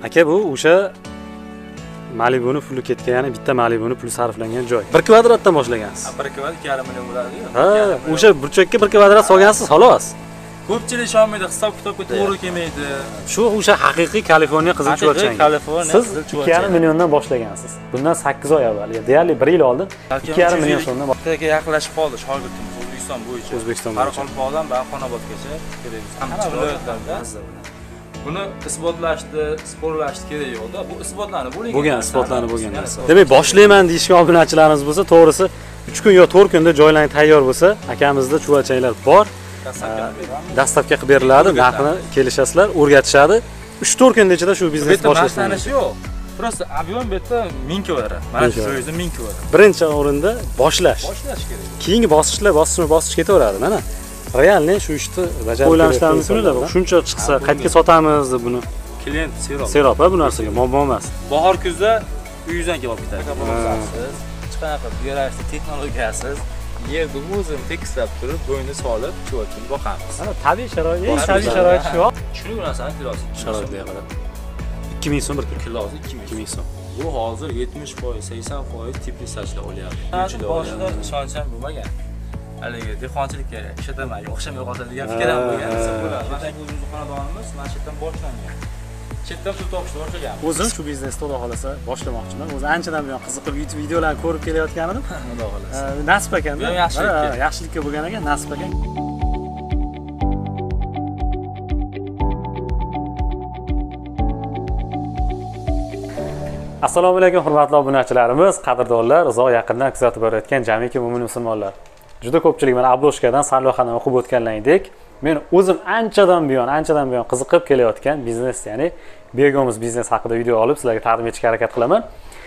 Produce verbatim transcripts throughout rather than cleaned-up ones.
Aka bu o'sha Malibuni puli ketgan, ya'ni bitta Malibuni puli sarflangan joy. bir kvadratdan boshlagansiz. bir kvadrat ikki yarim million bo'ladi-ku. Ha, o'sha burchakka bir kvadrat solgansiz, xolos. Ko'pchilik ishonmaydi, hisob kitobga to'g'ri kelmaydi. Shu o'sha haqiqiy Kaliforniya qizilchuvalchang. Kaliforniya siz ikki yarim milliondan boshlagansiz. Bundan sakkiz oy avval, deyarli bir yil oldin ikki yarim million so'mdan boshlagan. Yaqinlashib qoldi shogirdimiz O'zbekiston bo'yicha. O'zbekiston bo'yicha. Qoraqalpog'dan Xonobodgacha kerakmiz. Hamma viloyatlarda. Buni isbotlashdi, sporlashdi kerak yo'qda. Bu isbotlanib bo'lgan. Bo'lgan, isbotlanib bo'lgan narsa. Demak, boshlayman deyishgan obunachilarimiz bo'lsa, to'g'risi uch kun yo to'rt kunda joylang tayyor bo'lsa, akamizda chuvalchanglar bor. Dastavka qilib beriladi, narxini kelishasizlar, o'rgatishadi. uch to'rt kun ichida shu biznes boshlashni yo'q. Prosta ob'yom bu yerda ming kvadrat. Mana shu joyda ming kvadrat. Birinchi o'rinda boshlash. Boshlash kerak. Keyingi bosqichlar bosqichma-bosqich ketaveradi, mana. Realni shu ishni bajarib o'ylanishlarimiz mumkin. Shuncha chiqsa, qayerga sotamiz deb buni. Klient serob. Serob bu narsaga muammo emas. Bahor kuzda uyingizdan kelib olib ketadi. Chiqanaqa berasiz, texnologiyasiz yerni o'zim tekislab turib, bo'yni solib, chuvalchini boqamiz. Mana tabiiy sharoit, tabiiy sharoit shu. Shuni narsani kilosi. Sharoitga qarab. ikki ming so'm bir kilo. Kilosi ikki ming so'm. Bu hozir yetmish foiz, sakson foiz teplitsachlar olyapti. Boshida ishonchim bo'lmagan. Haligi dehqonchilikka ishlatamayga o'xshamay qoladigan fikr ham bo'lgan. Mana bu o'zimiz xonadonimiz mana shu yerdan boshlangan. Chetdan pul topishni boshlagan. O'zim shu biznesni xudo xolasa boshlamoqchiman. O'zi anchadan buyon qiziqib YouTube videolarni ko'rib kelayotgan edim. Xudo xolasa. Nasib ekanda. Yaxshilikka. Yaxshilikka bo'lgan ekan, nasib ekan. Assalomu alaykum hurmatli obunachilarimiz, qadrdonlar, uzoq yaqindan kuzatib borayotgan jamiki mo'min musulmonlar. Juda ko'pchilik mana Abloshkadan sarlavhani o'qib o'tganlaringdek, men o'zim anchadan buyon, anchadan buyon qiziqib kelayotgan biznes, ya'ni Begomiz biznes haqida video olib sizlarga taqdim etishga harakat qilaman.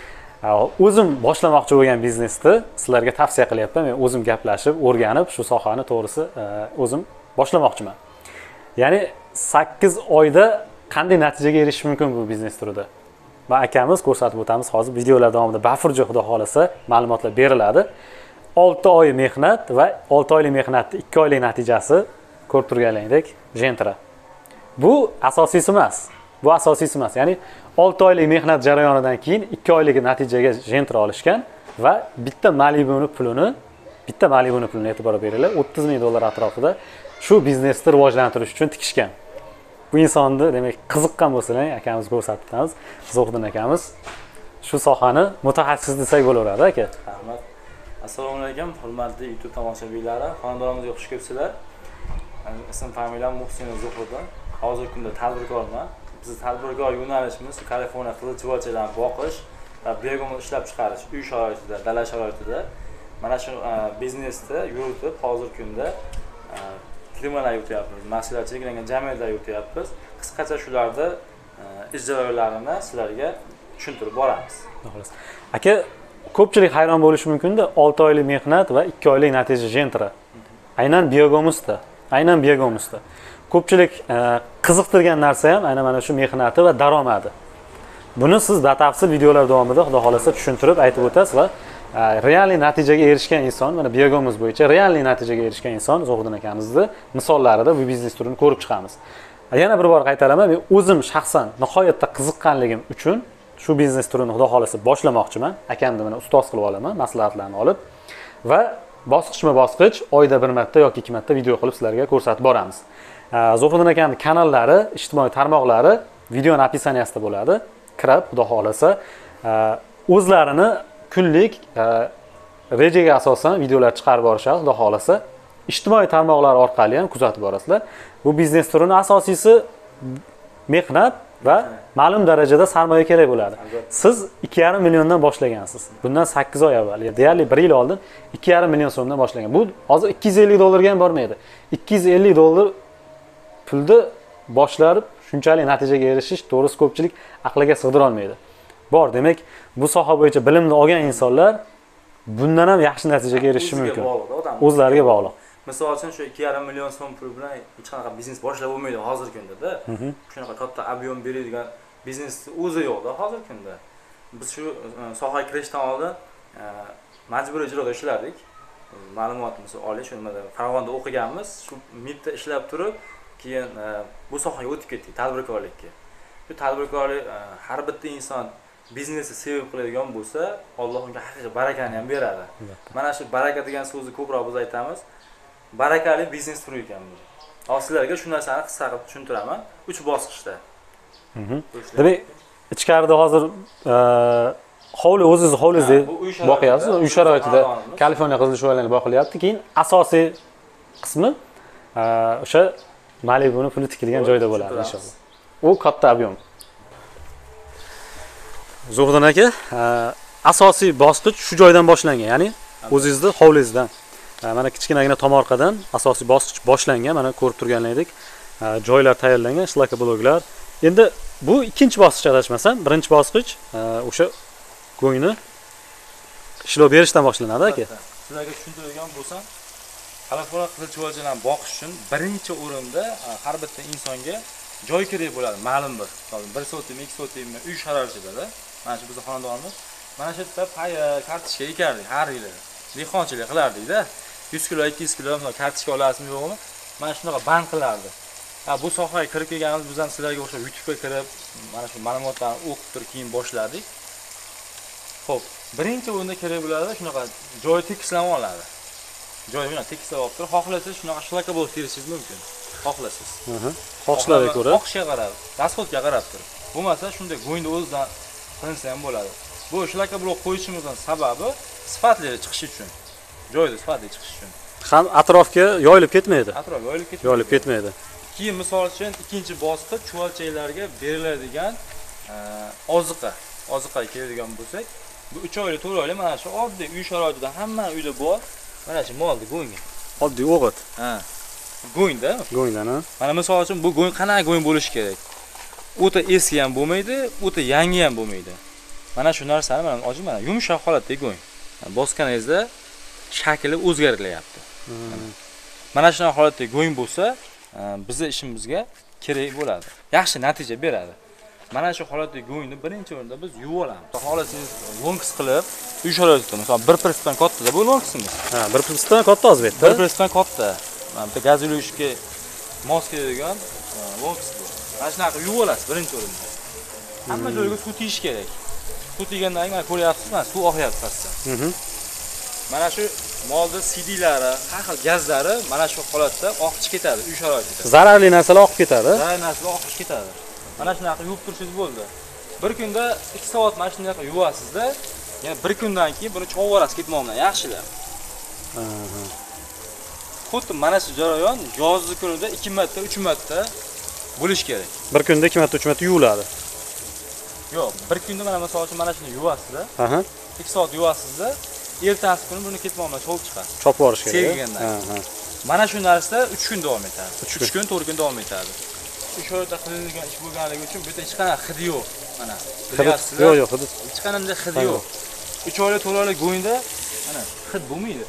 O'zim boshlamoqchi bo'lgan biznesni sizlarga tavsiya qilyapman. Men o'zim gaplashib, o'rganib, shu sohani to'g'risi o'zim boshlamoqchiman. Ya'ni sakkiz oyda qanday natijaga erishish mumkin bu biznes turida? Va akamiz ko'rsatib o'tamiz. Hozir videolar davomida bafurja xudo xolasa ma'lumotlar beriladi. olti oy mehnat va olti oylik mehnatning ikki oylik natijasi ko'rib turganlaringdek Gentra. Bu asosiysi emas. Bu asosiysi emas. Ya'ni olti oylik mehnat jarayonidan keyin ikki oylik natijaga Gentra olishgan va bitta Malibuni pulini, bitta Malibuni pulini e'tibor beringlar, o'ttiz ming dollar atrofida shu biznesni rivojlantirish uchun tikishgan. Bu insonni, demak, qiziqqan bo'lsalar, akamiz ko'rsatib o'tamiz. Zo'rdin akamiz shu sohani mutaxassis desak bo'laveradi, aka. Rahmat. Assalomu alaykum, hurmatli YouTube tomoshabinlari. Xonadonimizga xush kelibsizlar. Ism familiyam Muhsin Zuhriddin. Hozirgi kunda tadbirkorman. Biz tadbirkor yo'nalishimiz Kaliforniya qizilchuvalchalarni boqish va Begomni ishlab chiqarish uy sharoitida, dala sharoitida mana shu biznesni yuritib, hozirgi kunda firmalar yurityapmiz, mahsulot cheklangan jamiyatlar yurityapmiz. Qisqacha shularda ish jarayonlarini sizlarga tushuntirib boramiz. Xo'sh. Aka, ko'pchilik hayron bo'lishi mumkin-da, olti oylik mehnat va ikki oylik natija Gentra. Aynan Begomizda, aynan Begomizda. Ko'pchilik qiziqtirgan narsa ham aynan mana shu mehnati va daromadi. Buni siz batafsil videolar davomida xudo xolasa tushuntirib aytib o'tasiz va realniy natijaga erishgan inson, mana Begomiz bo'yicha realniy natijaga erishgan inson Zo'rdin akamizni misollarida bu biznes turini ko'rib chiqamiz. Yana bir bor qaytaraman, men o'zim shaxsan nihoyatda qiziqqanligim uchun shu biznes turini xudo xolasa boshlamoqchiman. Akamni mana ustoz qilib olaman, maslahatlarni olib va bosqichma-bosqich oyda bir marta yoki ikki marta video qilib sizlarga ko'rsatib boramiz. Zo'rdin akamning kanallari, ijtimoiy tarmoqlari videoning opisaniyasida bo'ladi. Kirib, xudo xolasa o'zlarini kunlik rejaga asosan videolar chiqarib borishadi, xudo xolasa. Ijtimoiy tarmoqlar orqali ham kuzatib borasizlar. Bu biznes turini asosiysi mehnat va ma'lum darajada sarmoya kerak bo'ladi. Siz ikki yarim milliondan boshlagansiz. Bundan sakkiz oy avval, deyarli bir yil oldin ikki yarim million so'mdan boshlagan. Bu hozir ikki yuz ellik dollarga ham bormaydi. ikki yuz ellik dollar pulni boshlarib shunchalik natijaga erishish to'g'risi ko'pchilik aqliga sig'dira olmaydi. Bor, demak, bu soha bo'yicha bilimni olgan insonlar bundan ham yaxshi natijaga erishishi mumkin. O'zlariga bog'liq. Misol uchun shu ikki yarim million so'm pul bilan hech qanaqa biznes boshlab bo'lmaydi hozirgi kunda-da. Shunaqa katta ob'yom beradigan biznesni o'zi yo'q-da hozirgi kunda. Biz shu sohaga kirishdan oldin majburiy ijroda ishlardik. Ma'lumotimizni olish, shunda Farg'onada o'qiganmiz. Shu M I Bda ishlab turib, keyin bu sohaga o'tib ketdik, tadbirkorlikka. Shu tadbirkorlik har bitta inson biznesni sevib qiladigan bo'lsa, Alloh unga haqiqiy barakani ham beradi. Mana shu baraka degan so'zni ko'proq biz aytamiz. Barakali biznes turi ekan bu. Hozir sizlarga shu narsani qisqa qilib tushuntiraman. uch bosqichda. Demak, ichkarida hozir hovli o'zingiz hovlingizda boqyapsiz. Uy sharoitida Kaliforniya qizilsho'larini boqilyapti. Keyin asosiy qismi o'sha Malibuni puli tikilgan joyda bo'ladi inshaalloh. U katta ob'yem. Zo'g'don aka, asosiy bosqich shu joydan boshlangan, ya'ni o'zingizning hovlingizdan. Mana kichkinagina tomorqadan asosiy bosqich boshlangan. Mana ko'rib turganlaringdek, joylar tayyorlangan, shlaka bloklar. Endi bu ikkinchi bosqich adashmasam, birinchi bosqich o'sha go'ngni ishlov berishdan boshlanadi aka. Sizlarga tushuntiradigan bo'lsam, Kaliforniya qizilcho'larini boqish uchun birinchi o'rinda har bitta insonga joy kerak bo'ladi, ma'lum bir. bir sotimmi, ikki sotimmi uy sharoitida. Mana shu bizning xonadonimiz. Mana shu yerda paya, kartochka ekardik har yili. Dehqonchilik qilardik-da. yuz kilo, ikki yuz kilo kartochka olasizmi yo'qmi? Mana shunaqa band qilardi. Ha, bu sohaga kirib kelganimiz biz ham sizlarga o'xshab YouTube'ga kirib, mana shu ma'lumotlarni o'qib turib keyin boshladik. Xo'p, birinchi o'rinda kerak bo'ladi shunaqa joy tekislanib oladi. Joy bilan tekislab olib turib, xohlasangiz shunaqa shlaka bo'lib terishingiz mumkin. Xohlasangiz. Aha. Xohishlarga ko'ra. Xohishga qarab, rasxodga qarab turib. Bo'lmasa shunday go'ngda o'zidan qilinsa ham bo'ladi. Bu shlaka blok qo'yishimizning sababi sifatli chiqish uchun. Joyda sifatli chiqish uchun. Ham atrofga yoyilib ketmaydi. Atrofga yoyilib ketmaydi. Yoyilib ketmaydi. Keyin misol uchun ikkinchi bosqich chuvalchaylarga beriladigan oziqa. Oziqaga keladigan bo'lsak, bu uch oylik, to'rt oylik mana shu oddiy uy sharoitida hamma uyda bor. Mana shu molni go'ngi. Oddiy o'g'it. Ha. Go'ngda. Go'ngdan, ha. Mana misol uchun bu go'ng qanaqa go'ng bo'lishi kerak? O'ta eski ham bo'lmaydi, o'ta yangi ham bo'lmaydi. Mana shu narsani mana oji mana yumshoq holatdagi go'ng. Bosganingizda shakli o'zgarilyapti. Mana shunaqa holatdagi go'ng bo'lsa, bizning ishimizga kerak bo'ladi. Yaxshi natija beradi. Mana shu holatdagi go'ngni birinchi o'rinda biz yuvib olamiz. Xohlasangiz lonkis qilib, uy sharoitida, masalan, bir pressdan katta bu lonkisimiz. Ha, bir pressdan katta o'zbekda. bir pressdan katta. Mana bitta gaz yuvishga mos keladigan lonkis bu. Mana shunaqa yuvib olasiz birinchi o'rinda. Hamma joyga suv tegish kerak. Suv tegandan keyin mana ko'ryapsiz, mana suv oqyapti pastdan. Mhm. Mana shu molda C D'lari, har xil gazlari mana shu holatda oqib ketadi uy sharoitida. Zararli narsalar oqib ketadi. Zararli narsalar oqib ketadi. Mana shunaqa yuvib turishingiz bo'ldi. Bir kunda ikki soat mana shunaqa yuvasizda, yana bir kundan keyin buni chovib olasiz ketmoqdan yaxshilab. Aha. Xuddi mana shu jarayon yozgi kunida ikki marta, uch marta bo'lish kerak. Bir kunda ikki marta, uch marta yuviladi. Yo'q, bir kunda mana masalan uchun mana shuni yuvasizda. Aha. ikki soat yuvasizda, ertasi kuni buni ketmoqdan chovib chiqasiz. Chopib yuborish kerak. Sevgandan. Aha. Mana shu narsa uch kun davom etadi. uch kun, to'rt kun davom etadi. Shu yerda qilinadigan ish bo'lganligi uchun bu yerda hech qanaqa hidi yo'q. Mana. Bilyapsizlar? Yo'q, yo'q, hidi. Hech qanday hidi yo'q. uch oylik, to'rt oylik go'ngda mana hid bo'lmaydi.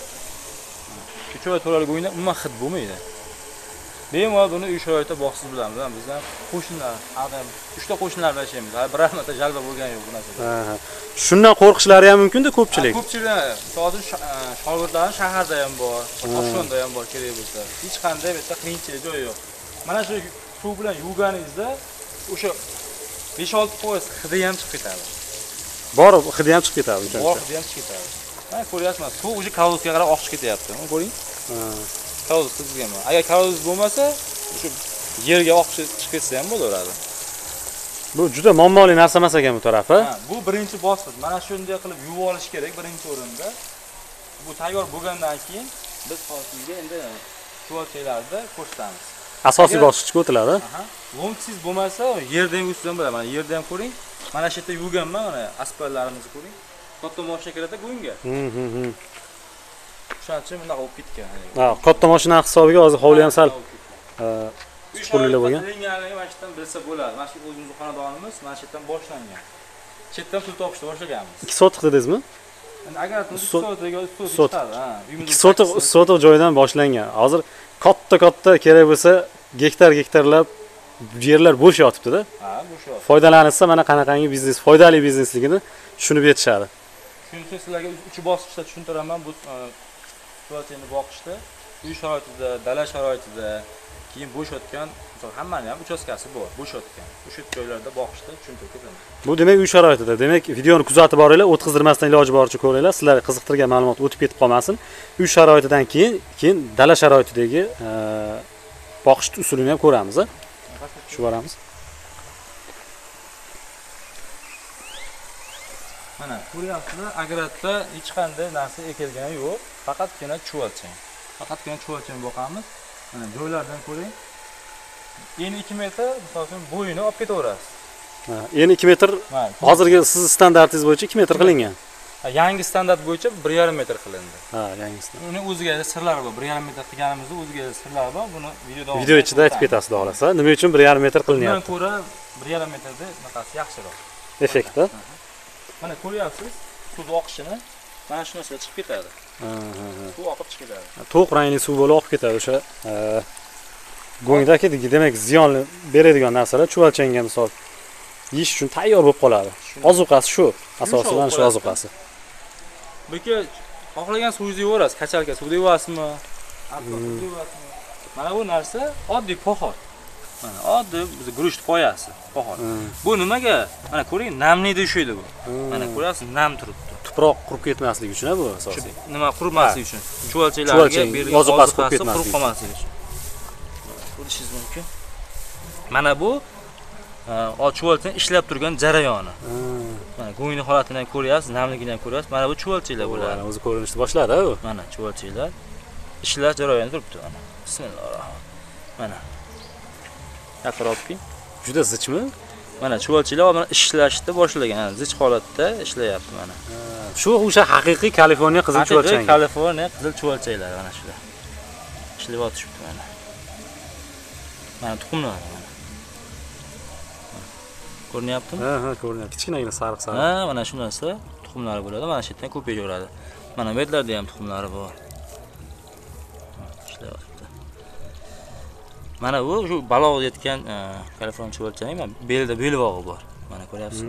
uch oylik, to'rt oylik go'ngda umuman hid bo'lmaydi. Bemalol buni uy sharoitida boqsiz bilamiz. Bizdan qo'shnilar, ham uchta qo'shnilar bilan yashaymiz. Bir marta jalba bo'lgani yo'q bu narsada. Ha. Shundan qo'rqishlari ham mumkin-da ko'pchilik. Ko'pchilik, hozir shogirdlar shaharda ham bor, Toshkentda ham bor kerak bo'lsa. Hech qanday bitta qiyinchilik joyi yo'q. Mana shu suv bilan yuvganingizda o'sha besh olti foiz hidi ham chiqib ketadi. Bor, hidi ham chiqib ketadi o'sha. Bor, hidi ham chiqib ketadi. Mana ko'ryapsizmi? Suv o'sha kolodozga qarab oqib ketyapti. Mana ko'ring. Ha. Kalodoz qizganman. Agar kalodoz bo'lmasa, o'sha yerga oqib chiqib ketsa ham bo'laveradi. Bu juda muammoli narsa emas ekan bu tarafi. Ha, bu birinchi bosqich. Mana shunday qilib yuvib olish kerak birinchi o'rinda. Bu tayyor bo'lgandan keyin biz hozirga endi chuvalchaylarda ko'rsatamiz. Asosiy bosqichga o'tiladi. Aha. Lonkisiz bo'lmasa, yerda ham ustidan bo'ladi. Mana yerda ham ko'ring. Mana shu yerda yuvganman, mana asfaltlarimizni ko'ring. Katta mashina kiradi go'ngga. Mhm. Shuning uchun bunday olib ketgan. Ha, katta mashina hisobiga hozir hovli ham sal chuqurliklar bo'lgan. Qilinganligi mana shu yerdan bilsa bo'ladi. Mana shu o'zimizning xonadonimiz mana shu yerdan boshlangan. Chetdan pul topishni boshlaganmiz. ikki sotiq dedingizmi? Endi agar ikki sotiqga chiqadi, ha. ikki sotiq, uch sotiq joydan boshlangan. Hozir katta-katta kerak bo'lsa, gektar-gektarlab yerlar bo'sh yotibdi-da. Ha, bo'sh yotibdi. Foydalansa mana qanaqangi biznes, foydali biznesligini tushunib yetishadi. Shuning uchun sizlarga uch bosqichda tushuntiraman bu chuvalchayni boqishda, uy sharoitida, dala sharoitida, keyin bo'shotgan, misol hammaning ham uchastkasi bor, bo'shotgan. O'sha joylarda boqishda tushuntirib ketaman. Bu demak uy sharoitida. Demak, videoni kuzatib boringlar, o'tkazdirmasdan iloji boricha ko'ringlar. Sizlarga qiziqtirgan ma'lumot o'tib ketib qolmasin. Uy sharoitidan keyin, keyin dala sharoitidagi boqish usulini ham ko'ramiz. Shu boramiz. Mana ko'ryapsizlar, agratda hech qanday narsa ekilgani yo'q, faqatgina chuvalchang. Faqatgina chuvalchang boqamiz. Mana joylardan ko'ring. Eni ikki metr, misol uchun bo'yini olib ketaverasiz. Ha, eni ikki metr. Hozirgi siz standartingiz bo'yicha ikki metr qilingan. Yangi standart bo'yicha bir yarim metr qilindi. Ha, yangisi. Uni o'ziga sirlari bor. bir yarim metr qilganimizda o'ziga sirlari bor. Buni video davomida video ichida aytib ketasiz, xudo xolasa. Nima uchun bir yarim metr qilinyapti? Bundan ko'ra bir yarim metrda bunaqasi yaxshiroq. Effekti. Mana ko'ryapsiz, suv oqishini. Mana shu narsa chiqib ketadi. Ha, ha, ha. Suv oqib chiqib ketadi. To'q rangli suv bo'lib oqib ketadi o'sha go'ngdagi, demak, ziyonli beradigan narsalar chuvalchangga misol yeyish uchun tayyor bo'lib qoladi. Ozuqasi shu, asosiy shu ozuqasi. Buga xohlagan suvingizni yuborasiz, kachalka suvda yuvasizmi? Alkogol yuvasizmi? Mana bu narsa oddiy poxol. Mana oddiy biz guruch poyasi, poxol. Bu nimaga? Mana ko'ring, namlikda ushlaydi bu. Mana ko'ryapsiz, nam turibdi. Tuproq qurib ketmasligi uchun bu asosiy. Nima qurumasligi uchun? Chuvalchanglarga berilgan ozuqasi qurib qolmasligi uchun. Ko'rishingiz mumkin. Mana bu chuvalchang ishlab turgan jarayoni. Mana go'ngni holatini ham ko'ryapsiz, namligini ham ko'ryapsiz. Mana bu chuvalchanglar bo'ladi. Mana o'zi ko'rinishni boshladi u. Mana chuvalchanglar ishlash jarayonida turibdi mana. Bismillahirrohmanirrohim. Mana. Yaqinroqki. Juda zichmi? Mana chuvalchanglar mana ishlashni boshlagan, zich holatda ishlayapti mana. Shu o'sha haqiqiy Kaliforniya qizil chuvalchang. Haqiqiy Kaliforniya qizil chuvalchanglar mana shular. Ishlab o'tishibdi mana. Mana tuxumlar. Ko'rinyaptimi? Ha, ha, ko'rinyapti. Kichkinagina sariq-sariq. Ha, mana shu narsa tuxumlari bo'ladi. Mana shu yerdan ko'payaveradi. Mana bu yerlarda ham tuxumlari bor. Ishlayapti. Mana bu shu balog'iga yetgan Kaliforniya chuvalchang, mana belda belbog'i bor. Mana ko'ryapsizmi?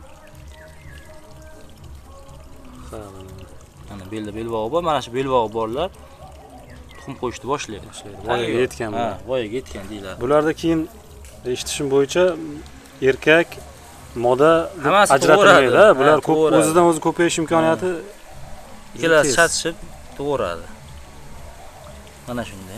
Ha. Mana belda belbog'i bor. Mana shu belbog'i borlar tuxum qo'yishni boshlaydi. Voyaga yetgan bular. Ha, voyaga yetgan deyiladi. Bularda keyin eshitishim bo'yicha erkak moda ajratilmaydi. Bular ko'p o'zidan o'zi ko'payish imkoniyati ikkalasi chatishib to'g'radi. Mana shunday.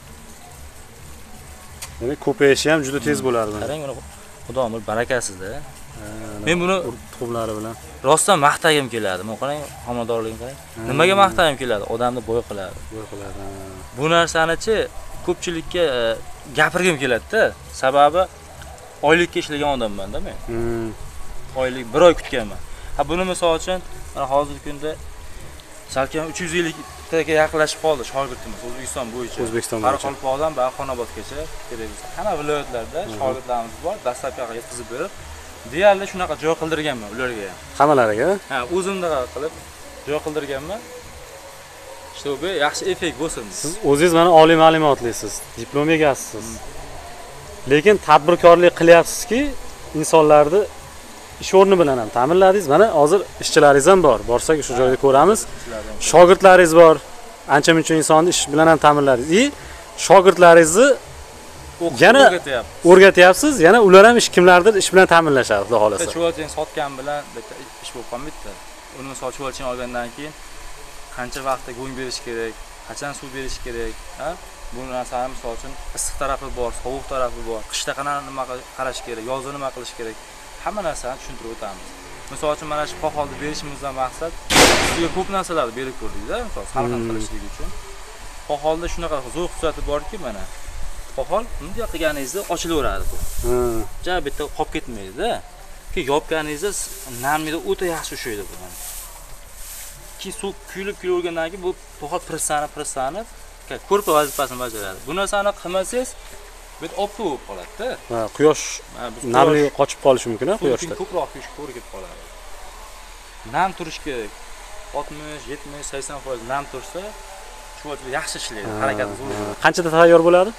Demak, ko'payishi ham juda tez bo'ladi. Qarang, buni xudoning bir barakasida. Men buni tuxumlari bilan rostdan maqtagim keladi. Men qarang, homiladorligim qarang. Nimaga maqtagim keladi? Odamni bo'y qiladi. Bo'y qiladi. Bu narsani-chi ko'pchilikka gapirgim keladi-da. Sababi oylikka ishlagan odamman-da men. Oylik bir oy kutganman. Ha, buni misol uchun mana hozirgi kunda salkam uch yuz ellik taga yaqinlashib qoldi shogirdimiz O'zbekiston bo'yicha. O'zbekiston bo'yicha. Qoraqalpoqdan va Xonobodgacha kerak bo'lsa, hamma viloyatlarda shogirdlarimiz bor, dastlabki yetkazib berib, deyarli shunaqa joy qildirganman ularga ham. Hammalariga? Ha, o'zimda qilib joy qildirganman. İşte bu yaxshi effekt bo'lsin. Siz o'zingiz mana oliy ma'lumotlisiz, diplom egasisiz. Lekin tadbirkorlik qilyapsizki, insonlarni ish o'rni bilan ham ta'minladingiz. Mana hozir ishchilaringiz ham bor. Borsak o'sha joyda ko'ramiz. Shogirdlaringiz bor. Ancha-muncha insonni ish bilan ham ta'minladingiz. И shogirdlaringizni yana o'rgatyapsiz. Yana ular ham ish kimlardir ish bilan ta'minlashadi, xudo xolasa. Chuvalchang sotgan bilan bitta ish bo'lib qolmaydi. Uni misol chuvalchang olgandan keyin qancha vaqtda go'ng berish kerak, qachon suv berish kerak, ha? Bu narsani misol uchun issiq tarafi bor, sovuq tarafi bor, qishda qanaqa nima qarash kerak, yozda nima qilish kerak, hamma narsani tushuntirib o'tamiz. Misol uchun mana shu poxolni berishimizdan maqsad sizga ko'p narsalarni berib ko'rdik-da, misol salqin qilishlik uchun. Poxolda shunaqa zo'r xususiyati borki, mana poxol bunday qilganingizda ochilaveradi bu. Hmm. Ja bitta qolib ketmaydi-da. Ki yopganingizda namlikda o'ta yaxshi ushlaydi bu. Ki suv kuyilib kuyilgandan keyin bu poxol pressani pressani ko'rpa vazifasini bajaradi. Bu narsani qilmasangiz bit oppoq bo'lib qoladi-da. Ha, quyosh namlik qochib qolishi mumkin-a quyoshda. Ko'proq kuyish ketib qoladi. Nam turish kerak. oltmish, yetmish, sakson foiz nam tursa, chuvalchang yaxshi ishlaydi, harakati zo'r. Qanchada tayyor bo'ladi?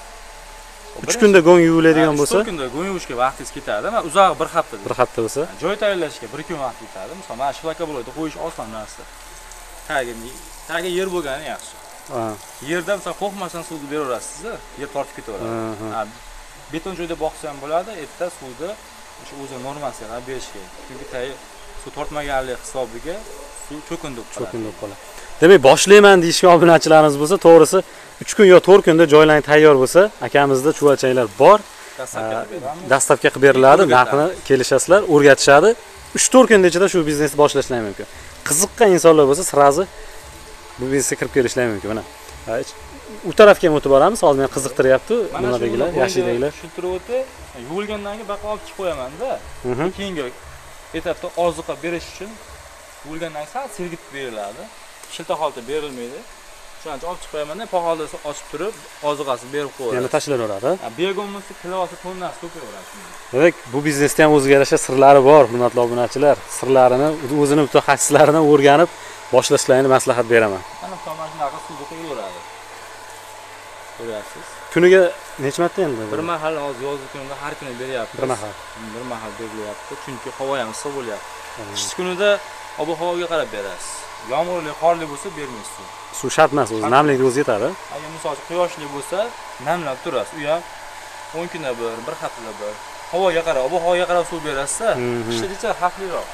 uch kunda go'ng yuviladigan bo'lsa, uch kunda go'ng yuvishga vaqtingiz ketadi. Mana uzog'i bir hafta. bir hafta bo'lsa, joy tayyorlashga bir kun vaqt ketadi. Masalan, mana shu laka bo'ladi, qo'yish oson narsa. Tagiga, tagiga yer bo'lgani yaxshi. Ha. Yerda misol qo'rqmasdan suvni beraverasiz, yer tortib ketaveradi. Ha, beton joyda boqsa ham bo'ladi, erta suvni o'sha o'zi normasiga qarab berish kerak. Chunki tay suv tortmaganlik hisobiga suv cho'kinib qoladi. Cho'kinib qoladi. Demak, boshlayman deyishgan obunachilarimiz bo'lsa, to'g'risi uch kun yo to'rt kunda joylang tayyor bo'lsa, akamizda chuvalchanglar bor. Dastlabki qilib beriladi, narxini kelishasizlar, o'rgatishadi. uch to'rt kun ichida shu biznesni boshlashlar mumkin. Qiziqqan insonlar bo'lsa, sirazi bu biznesga kirib kelishlar mumkin. Mana u tarafga ham o'tib boramiz. Hozir meni qiziqtiryapti nimadagilar, yashildagilar. Tushuntirib o'tib, yuvilgandan keyin baqa olib chiqib qo'yaman-da. Keyingi etapda oziqa berish uchun yuvilgandan keyin sal sergitib beriladi. Shilta holda berilmaydi. Shuning uchun olib chiqib qo'yaman-da, poxolda ochib turib, oziqasini berib qo'yadi. Yana tashlayveradi. Begomisi kilosi tonnasi ko'paveradi. Demak, bu biznesda ham o'ziga yarasha sirlari bor, hurmatli obunachilar. Sirlarini, o'zini mutaxassislarini o'rganib boshlashlarini maslahat beraman. Mana mana shunaqa suvda qo'yaveradi. Ko'rasiz. Kuniga necha marta endi? Bir mahal hozir yozgi kunda har kuni beryapti. Bir mahal. Bir mahal berilyapti, chunki havo ham issiq bo'lyapti. Qish kunida ob-havoga qarab berasiz. Yomg'irli, qorli bo'lsa bermaysiz. Suv shart emas, o'zi namlikda o'zi yetadi. Agar misol uchun quyoshli bo'lsa, namlab turasiz. U ham o'n kunda bir, bir haftada bir. Havoga qarab, ob-havoga qarab suv berasiz, qishda xavfliroq.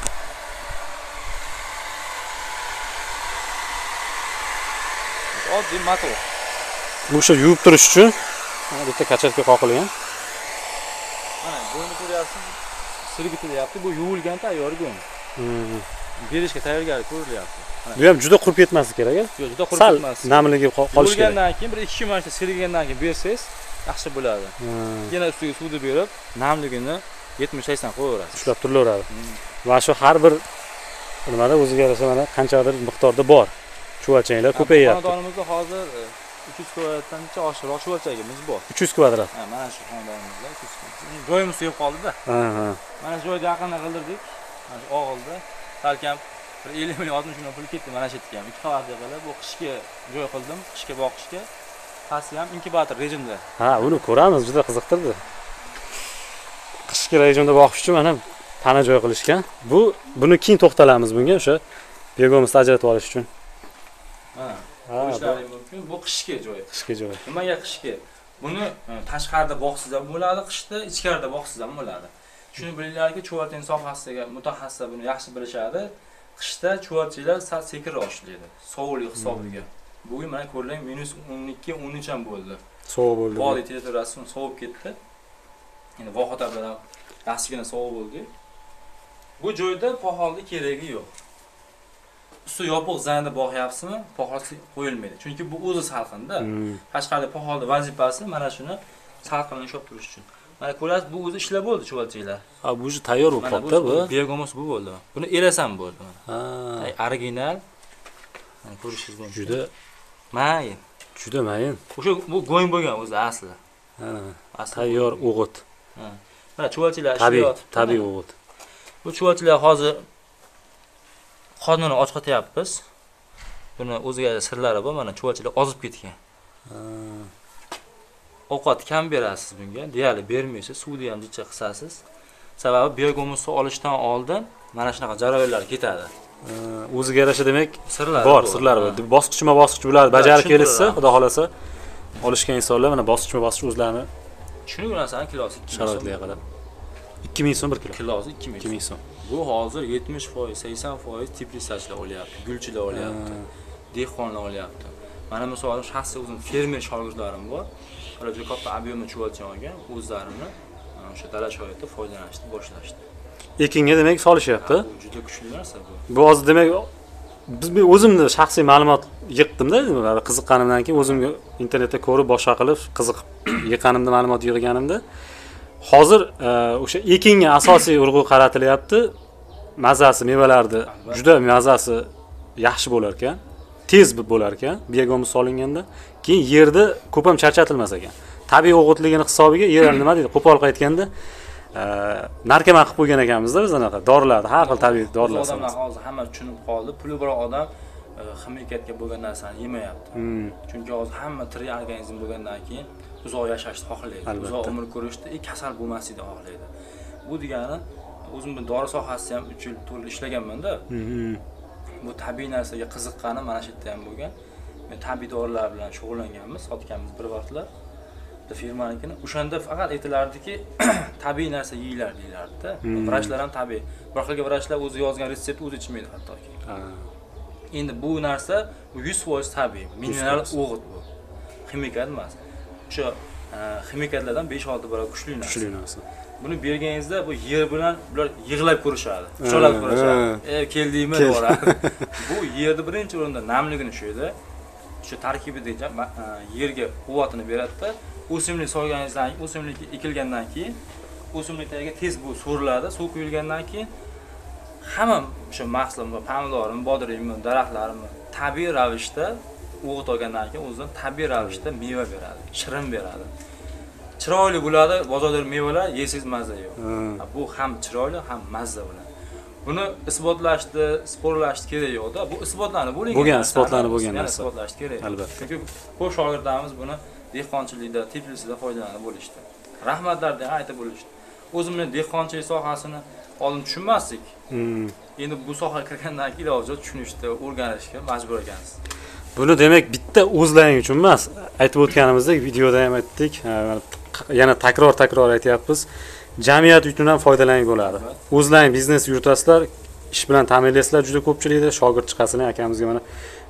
Oddiy motor. Bu o'sha yuvib turish uchun bitta kachatka qoqilgan. Mana buni ko'ryapsiz. Sirgitilyapti. Bu yuvilgan tayyor go'ng. Berishga tayyorgarlik ko'rilyapti. Bu ham juda qurib ketmasligi kerak-a? Yo'q, juda qurib ketmas. Sal namligi qolish kerak. Yuvilgandan keyin bir ikki kun mana shu sirgandan keyin bersangiz yaxshi bo'ladi. Yana ustiga suvni berib, namligini yetmish sakson qo'yaverasiz. Ushlab turilaveradi. Va shu har bir nimada o'ziga yarasha mana qanchadir miqdorda bor. Chuvalchanglar ko'payyapti. Xonadonimizda hozir uch yuz kvadratdancha oshiqroq chuvalchagimiz bor. uch yuz kvadrat. Ha, mana shu xonadonimizda uch yuz kvadrat. Joyimiz yo'q qoldi-da. Ha, ha. Mana shu joyda yaqinda qildirdik. Mana shu og'ilda salkam bir ellik million oltmish million pul ketdi mana shu yerga ham. Ikki qavatli qilib, bu qishga joy qildim, qishga boqishga. Pasti ham inkubator rejimda. Ha, uni ko'ramiz, juda qiziqtirdi. Qishki rejimda boqish uchun mana tana joy qilishgan. Bu buni keyin to'xtalamiz bunga o'sha begomisni ajratib olish uchun. Mana qo'yishlari mumkin. Bu qishki joy. Qishki joy. Nimaga qishki? Buni tashqarida boqsiz ham bo'ladi, qishda ichkarida boqsiz ham bo'ladi. Shuni bilinglarki, chuvalchang sohasiga mutaxassislar buni yaxshi bilishadi. Qishda chuvalchanglar sal sekinroq ishlaydi, sovuqlik hisobiga. Bugun mana ko'rlang minus o'n ikki o'n uch ham bo'ldi. Sovuq bo'ldi. Bol temperaturasi sovib ketdi. Endi vohata bilan yaxshigina sovuq bo'ldi. Bu joyda poxolni keragi yo'q. Usti yopiq zanda bog'yapsizmi, poxol qo'yilmaydi. Chunki bu o'zi salqinda. Tashqarida poxolni vazifasi mana shuni salqinni ushlab turish uchun. Mana ko'rasiz, bu o'zi ishlab bo'ldi chuvalchanglar. Ha, bu o'zi tayyor bo'lib qoldi bu. Begomos bu bo'ldi. Buni erasam bo'ldi mana. Ha, original. Mana ko'rishingiz mumkin. Juda mayin. Juda mayin. O'sha bu go'ng bo'lgan o'zi asli. Ha, tayyor o'g'it. Ha. Mana chuvalchanglar ishlayapti. Tabiiy o'g'it. Bu chuvalchanglar hozir qonini ochqatyapmiz. Buni o'ziga sirlari bor, mana chuvalchanglar ozib ketgan. Ha. Ovqat kam berasiz bunga, deyarli bermaysiz, suvni ham jicha qisasiz. Sababi biogomusni olishdan oldin mana shunaqa jarayonlar ketadi. O'ziga yarasha demak sirlari bor, sirlari bor. Bosqichma-bosqich bular bajarib kelishsa, xudo xolasa olishgan insonlar mana bosqichma-bosqich o'zlarini tushunib narsani kilosi sharoitlarga qarab ikki ming so'm bir kilo. Kilosi ikki ming so'm. Bu hozir yetmish foiz, sakson foiz teplitsachilar olyapti, gulchilar olyapti, dehqonlar olyapti. Mana misol shaxsiy o'zim fermer shogirdlarim bor. Juda katta ob'yemli chuvalchang olgan, o'zlarini o'sha dala shoyida foydalanishni boshlashdi. Ekinga demak solishyapti. Bu juda kuchli narsa bu. Bu hozir demak biz o'zimni shaxsiy ma'lumot yiqdim-da, qiziqqanimdan keyin o'zimga internetda ko'rib boshqa qilib qiziqib yiqqanimda ma'lumot yig'ganimda hozir o'sha ekinga asosiy urg'u qaratilyapti. Mazasi, mevalarni juda mazasi yaxshi bo'lar ekan, tez bo'lar ekan, biogomus solinganda, keyin yerda ko'p ham charchatilmas ekan. Tabiiy o'g'itligini hisobiga yer nima deydi, qo'pol qaytganda narkoman qilib qo'ygan ekanmiz-da biz anaqa dorilarni, har xil tabiiy dorilar. Odamlar hozir hamma tushunib qoldi. Puli bor odam ximikatga bo'lgan narsani yemayapti. Chunki hozir hamma tirik organizm bo'lgandan keyin uzoq yashashni xohlaydi, uzoq umr ko'rishni, kasal bo'lmaslikni xohlaydi. Bu degani o'zim bu dori sohasida ham uch yil to'liq ishlaganman-da. Bu tabiiy narsaga qiziqqanim mana shu yerda ham bo'lgan. men tabiiy dorilar bilan shug'ullanganmiz, sotganmiz bir vaqtlar. Bitta firmanikini. O'shanda faqat aytilardiki, tabiiy narsa yeylar deylardi-da. Vrachlar ham tabiiy. Bir xilga vrachlar o'zi yozgan retsept o'zi ichmaydi hattoki. Endi bu narsa bu yuz foiz tabiiy, mineral o'g'it bu. Ximikat emas. O'sha ximikatlardan besh olti barobar kuchli narsa. Kuchli narsa. Buni berganingizda bu yer bilan ular yig'lab ko'rishadi, quchoqlab ko'rishadi. E, keldingmi deyoradi. Bu yerni birinchi o'rinda namligini tushiradi. Shu tarkibida yerga quvvatini beradi-da. O'simlik solganingizdan keyin, o'simlik ekilgandan keyin o'simliklarga tez bu so'riladi. Suv quyilgandan keyin hamma o'sha mahsulotlar, pomidormi, bodringmi, daraxtlarmi tabiiy ravishda o'g'it olgandan keyin o'zidan tabiiy ravishda meva beradi, shirin beradi. Chiroyli bo'ladi, bozordagi mevalar yeysiz mazza yo'q. Bu ham chiroyli, ham mazza bilan. Buni isbotlashdi, sporlashdi kerak yo'q-da. Bu isbotlanib bo'lingan. Bo'lgan, isbotlanib bo'lgan narsa. Isbotlash kerak. Albatta. Chunki ko'p shogirdlarimiz buni dehqonchilikda, teplisida foydalanib bo'lishdi. Rahmatlar deb aytib bo'lishdi. O'zimning dehqonchilik sohasini oldin tushunmasdik. Endi bu sohaga kirgandan keyin iloji tushunishda, o'rganishga majbur ekansiz. Buni demak bitta o'zlaring uchun emas, aytib o'tganimizdek, videoda ham aytdik, yana takror-takror aytyapmiz. Jamiyat uchun ham foydali bo'ladi. O'zlaring biznes yuritasizlar, ish bilan ta'minlaysizlar juda ko'pchilikda, shogird chiqasizlar akamizga mana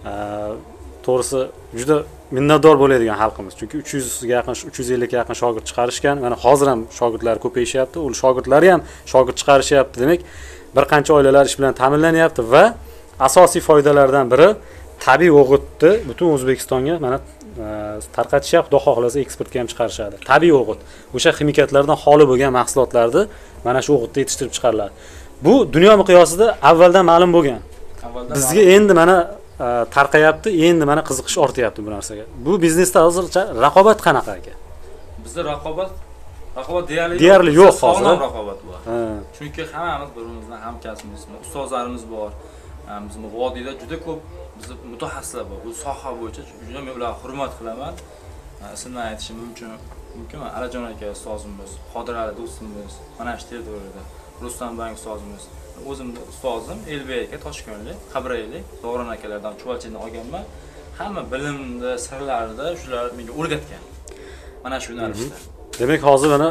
to'g'risi juda minnatdor bo'ladigan xalqimiz. Chunki uch yuz ga yaqin, uch yuz ellik ga yaqin shogird chiqarishgan. Mana hozir ham shogirdlar ko'payishyapti. U shogirdlari ham shogird chiqarishyapti. Demak, bir qancha oilalar ish bilan ta'minlanyapti va asosiy foydalardan biri tabiiy o'g'itni butun O'zbekistonga mana tarqatishyapti, xudo xohlasa eksportga ham chiqarishadi. Tabiiy o'g'it. O'sha ximikatlardan xoli bo'lgan mahsulotlarni mana shu o'g'itda yetishtirib chiqariladi. Bu dunyo miqyosida avvaldan ma'lum bo'lgan. Bizga endi mana tarqayapti, endi mana qiziqish ortyapti bu narsaga. Bu biznesda hozircha raqobat qanaqa aka? Bizda raqobat raqobat deyarli deyarli yo'q hozir. Raqobat bor. Chunki hammamiz bir-birimizdan hamkasbimizmi, ustozlarimiz bor. Bizning vodiyda juda ko'p bizning mutaxassislar bor. Bu soha bo'yicha juda men ularni hurmat qilaman. Ismini aytishim mumkin. Mumkinmi? Alajon aka ustozimiz, Qodir Ali do'stimiz, mana shu territoriyada Rustam bank ustozimiz. O'zimni ustozim Elbek aka Toshkentlik, Qabraylik, Davron akalardan chuvalchini olganman. Hamma bilimda, sirlarida shular menga o'rgatgan. Mana shu yo'nalishda. Demak, hozir mana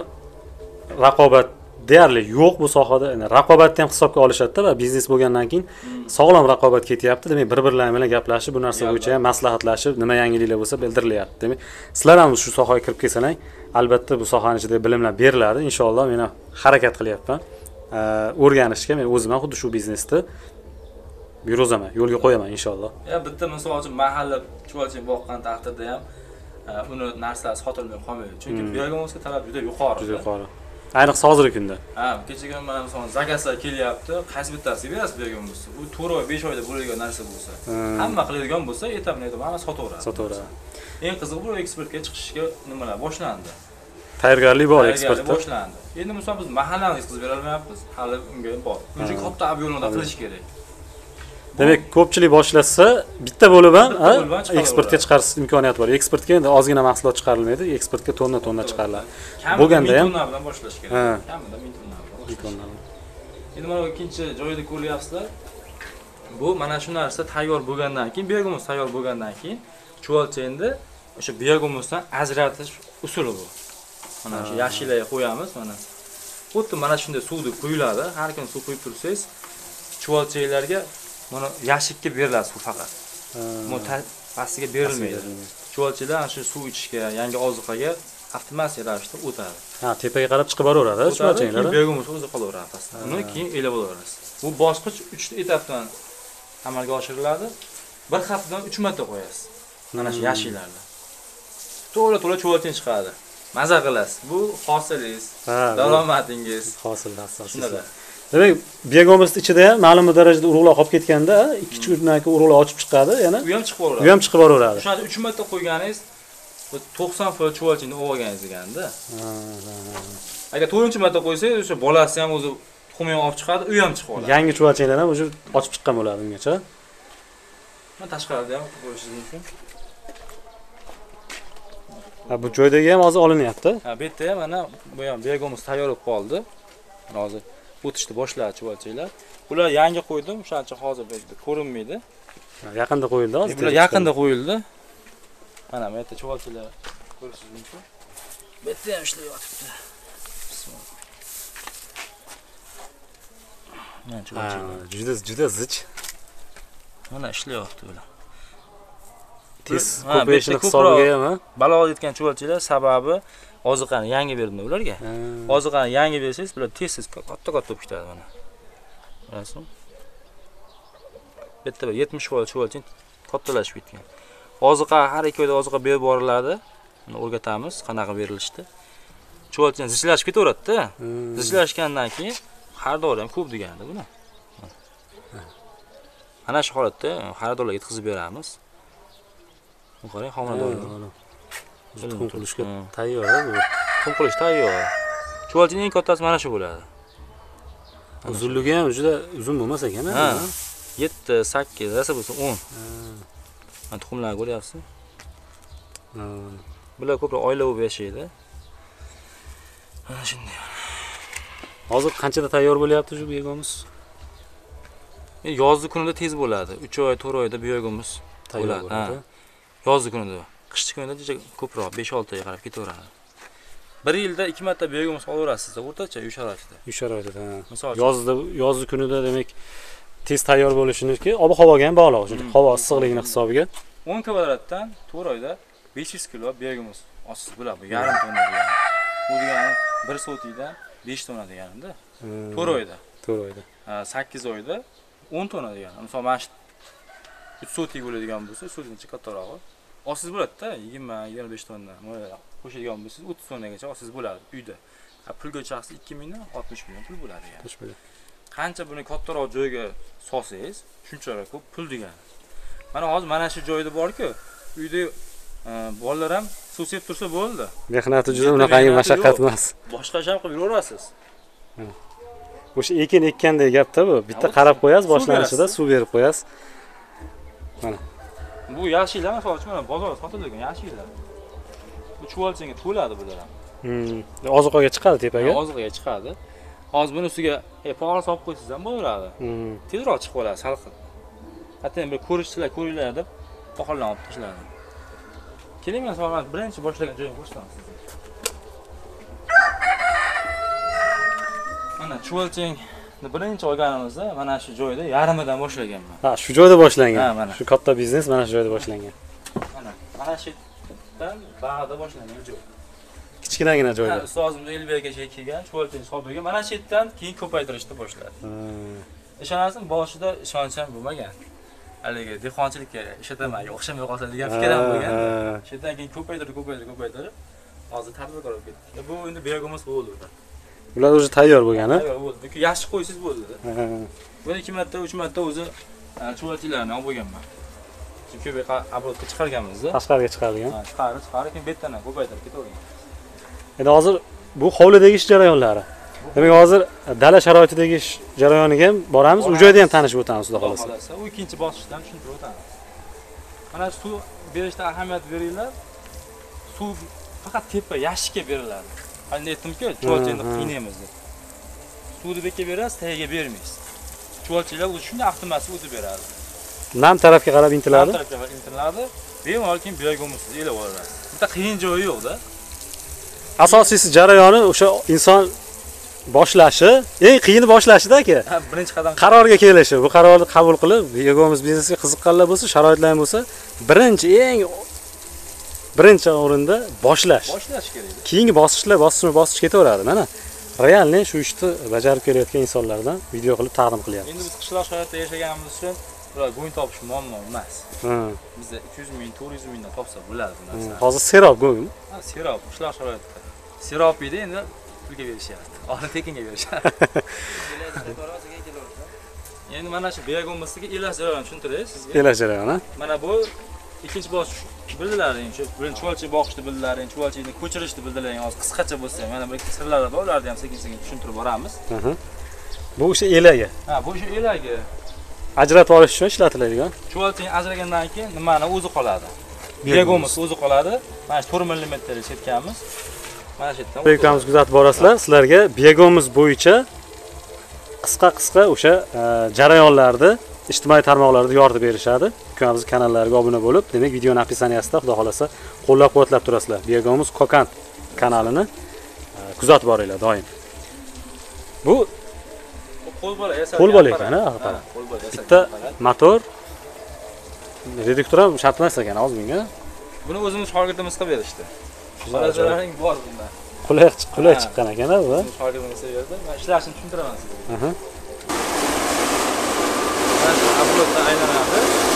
raqobat deyarli yo'q bu sohada. Ya'ni raqobatni ham hisobga olishadi va biznes bo'lgandan keyin sog'lom raqobat ketyapti. Demak, bir-birlari bilan gaplashib, bu narsa bo'yicha ham maslahatlashib, nima yangiliklar bo'lsa bildirilyapti. Demak, sizlar ham shu sohaga kirib kelsalar, albatta bu sohaning ichida bilimlar beriladi. Inshaalloh men harakat qilyapman. O'rganishga men o'zim ham xuddi shu biznesni yurazaman, yo'lga qo'yaman inshaalloh. Ya bitta misol uchun mahalla chuvalchini boqqan taqdirda ham uni narsalari sotilmay qolmaydi. Chunki biogomovga talab juda yuqori. Juda yuqori. Ayniqsa hozirgi kunda. Ha, kechaga mana misol zakazlar kelyapti, qaysi bittasiga berasiz biogomovni? Bu to'rt oy, besh oyda bo'ladigan narsa bo'lsa, hamma qiladigan bo'lsa, etamni hamma sotaveradi. Sotaveradi. Eng qizig'i bu eksportga chiqishga nimalar boshlandi. Tayyorgarlik bor eksportda. Boshlandi. Endi misol biz mahallani yetkazib bera olmayapmiz, hali unga bor. Uncha katta ob'yemda qilish kerak. Demak, ko'pchilik boshlasa, bitta bo'lib ham eksportga chiqarish imkoniyati bor. Eksportga endi ozgina mahsulot chiqarilmaydi, eksportga tonna-tonna chiqariladi. Bo'lganda ham tonna bilan boshlash kerak. Kamida ming tonna bilan. Endi mana ikkinchi joyda ko'ryapsizlar. Bu mana shu narsa tayyor bo'lgandan keyin, biogomoz tayyor bo'lgandan keyin chuvalcha endi o'sha biogomozdan ajratish usuli bu. Mana shu yashillarga qo'yamiz mana. Xuddi mana shunday suvni quyiladi. Har kuni suv quyib tursangiz, chuvalchalarga mana yashikka beriladi suv faqat. Bu pastiga berilmaydi. Chuvalchalar ana shu suv ichishga, yangi oziqaga avtomatik ravishda o'tadi. Ha, tepaga qarab chiqib boraveradi chuvalchalar. Biogomos o'zi qolaveradi pastda. Uni keyin elab olaverasiz. Bu bosqich uch etapdan amalga oshiriladi. Bir haftadan uch marta qo'yasiz. Mana shu yashillarni. To'la-to'la chuvalchani chiqadi. Maza qilasiz. Bu hosilingiz, daromadingiz, hosil asosi. Demak, biogomoz ichida ham ma'lum darajada urug'lar qolib ketganda, ikki uch kundan keyin urug'lar ochib chiqadi, yana u ham chiqib boraveradi. U ham chiqib boraveradi. O'shani uch marta qo'yganingiz to'qson foiz chuvalchani olganingiz ekanda. Agar to'rtinchi marta qo'ysangiz, o'sha bolasi ham o'zi tuxumini olib chiqadi, u ham chiqib oladi. Yangi chuvalchalar ham o'sha ochib chiqqan bo'ladi ungacha. Mana tashqarida ham qo'yishingiz mumkin. Ha, bu joydagi ham hozir olinyapti. Ha, bu yerda ham mana bu ham biogomoz tayyor bo'lib qoldi. Hozir o'tishni boshladi chuvalchalar. Bular yangi qo'ydim, o'shancha hozir ko'rinmaydi. Yaqinda qo'yildi hozir. Bular yaqinda qo'yildi. Mana bu yerda chuvalchilar ko'rishingiz mumkin. Bu yerda ham ishlar yotibdi. Bismillah. Mana chuvalchilar. Juda juda zich. Mana ishlayapti ular. Tez ko'payishini hisobiga ham, balo yetgan chuvalchilar sababi oziqani yangi berdim ularga. Oziqani yangi bersangiz, bular tez-tez katta-katta bo'lib ketadi mana. Qarasizmi? Bitta yetmish foiz chuvalchin kattalashib ketgan. Oziqa har ikki oyda oziqa berib boriladi. Buni o'rgatamiz, qanaqa berilishdi. Chuvalchin zichlashib ketaveradi-da. Zichlashgandan keyin xaridor ham ko'p degandi buni. Ana shu holatda xaridorlarga yetkazib beramiz. Bu qarang, homiladorlar. Tuxum qilishga tayyor bu. Tuxum qilish tayyor. Chuvalchining eng kattasi mana shu bo'ladi. Uzunligi ham juda uzun bo'lmas ekan, ha. yetti, sakkiz, rasa bo'lsa o'n. Mana tuxumlarni ko'ryapsiz? Bular ko'proq oila bo'lib yashaydi. Mana shunday. Hozir qanchada tayyor bo'lyapti shu biyogamiz? Yozgi kunida tez bo'ladi. uch oy, to'rt oyda biyogamiz tayyor bo'ladi. Yozgi kunida. Qishki kunida juda ko'proq besh olti oyga qarab ketaveradi. bir yilda ikki marta biyogamiz olaverasiz, o'rtacha uy sharoitida. Uy sharoitida, ha. Yozda, yozgi kunida demak tez tayyor bo'lishiniki ob-havoga ham bog'liq. Chunki havo issiqligini hisobiga o'n kvadratdan to'rt oyda besh yuz kilo biyogamiz osis bo'ladi. Yarim tonna degani. Bu degani bir sotikdan besh tonna deganimda. to'rt oyda. to'rt oyda. sakkiz oyda o'n tonna degani. Masalan, mana shu uch sotik bo'ladigan bo'lsa, sotikdan kattarog'i. Osis bo'ladi-da, yigirma yigirma besh tonna. Mana qo'shadigan bo'lsangiz o'ttiz tonnagacha osis bo'ladi uyda. Pulga shaxsi ikki mingdan oltmish million pul bo'ladi yani. oltmish million. Qancha buni kattaroq joyga solsangiz, shunchalar ko'p pul degani. Mana hozir mana shu joyda bor-ku, uyda bolalar ham suv sepib tursa bo'ldi. Mehnati juda unaqangi mashaqqat emas. Boshqa ish ham qilib yuraverasiz. O'sha ekin ekkandek gapda bu. Bitta qarab qo'yasiz, boshlanishida suv berib qo'yasiz. Mana. Bu yashillar, masalan, mana bozorda sotiladigan yashillar. Bu chuvalchinga to'ladi bular ham. Hmm. Oziqaga chiqadi tepaga. Oziqaga chiqadi. Hozir buni ustiga e pog'ona solib qo'ysangiz ham bo'laveradi. Hmm. Tezroq chiqib qoladi, salqin. Hatto bir ko'rishchilar, ko'ringlar deb poxollarni olib tashladi. Keling, men sizga birinchi boshlagan joyini ko'rsataman sizga. Mana chuvalching birinchi olganimizda mana shu joyda yarimidan boshlaganman. Ha, shu joyda boshlangan. Ha, mana. Shu katta biznes mana shu joyda boshlangan. Mana, mana shu yerdan bag'da boshlangan joy. Kichkinagina joyda. Ha, ustozimiz Elbekga kelgan, chuvalching hisobiga mana shu yerdan keyin ko'paytirishni boshladi. Ishonasizmi, boshida ishonchim bo'lmagan. Haligi dehqonchilikka ishlatamaga o'xshamay qolsa degan fikr ham bo'lgan. Shu yerdan keyin ko'paytirib, ko'paytirib, ko'paytirib hozir tadbirkor bo'lib ketdi. Bu endi biyogamiz bo'ldi. Bular o'zi tayyor bo'lgan-a? Tayyor bo'ldi. Bu yaxshi qo'ysiz bo'ldi. Buni ikki marta, uch marta o'zi chuvalchilarni olib bo'lganman. Chunki bu obrodga chiqarganmiz-da. Tashqariga chiqargan. Ha, chiqarib, chiqarib keyin betdan ko'paytirib ketavergan. Endi hozir bu hovlidagi ish jarayonlari. Demak, hozir dala sharoitidagi ish jarayoniga ham boramiz. U joyda ham tanishib o'tamiz, xudo xolasa. U ikkinchi bosqichdan tushuntirib o'tamiz. Mana suv berishda ahamiyat beringlar. Suv faqat tepa yashikka beriladi. Qanday aytdim-ku, chuvalchingni qiynaymiz deb. Suvni bekka berasiz, tagiga bermaysiz. Chuvalchilar o'zi shunday avtomatik o'tib beradi. Nam tarafga qarab intiladi. Nam tarafga qarab intiladi. Bemalol keyin biyogamizni elib olasiz. Bitta qiyin joyi yo'q-da. Asosiysi jarayoni o'sha inson boshlashi, eng qiyini boshlashida aka. Ha, birinchi qadam qarorga kelishi. Bu qarorni qabul qilib, biyogamiz biznesga qiziqqanlar bo'lsa, sharoitlar bo'lsa, birinchi eng birinchi o'rinda boshlash. Boshlash kerak. Keyingi bosqichlar bosqichma-bosqich ketaveradi. Mana realniy shu ishni bajarib kelayotgan insonlardan video qilib taqdim qilyapmiz. Endi biz qishloq sharoitda yashaganimiz uchun bular go'ng topish muammo emas. Ha. Bizda uch yuz ming, to'rt yuz mingdan topsa bo'ladi bu narsa. Hozir serob go'ng. Ha, serob, qishloq sharoitda. Serob edi, endi pulga berishyapti. Oxiri tekinga berishyapti. Endi mana shu biyogamizdagi ilash jarayonini tushuntiray sizga. Ilash jarayoni. Mana bu ikkinchi bosqich. Bildilaring, shu birinchi chuvalchi boqishni bildilaring, chuvalchini ko'chirishni bildilaring. Hozir qisqacha bo'lsa, mana bir sirlari bor, ularni ham sekin-sekin tushuntirib boramiz. Bu o'sha elagi. Ha, bu o'sha elagi. Ajratib olish uchun ishlatiladigan. Chuvalching ajragandan keyin nimani o'zi qoladi. Biyogamiz o'zi qoladi. Mana shu to'rt millimetr chetganmiz. Mana shu yerdan. Biyogamiz kuzatib borasizlar. Sizlarga biyogamiz bo'yicha qisqa-qisqa o'sha jarayonlarni ijtimoiy tarmoqlarda yoritib berishadi. Ukamizning kanallariga obuna bo'lib, demak video napisaniyasida xudo xolasa qo'llab-quvvatlab turasizlar. Begomuz Kokant kanalini kuzatib boringlar doim. Bu qo'l bola yasalgan. Qo'l bola ekan, ha, apparat. Bitta motor reduktor ham shart emas ekan, hozir bunga. Buni o'zimiz shogirdimiz qilib berishdi. Shularning bor bunda. Qulay qulay chiqqan ekan-a bu. Shogirdimiz berdi. Men ishlashini tushuntiraman sizga. Aha. Mana shu ablotda aylanadi.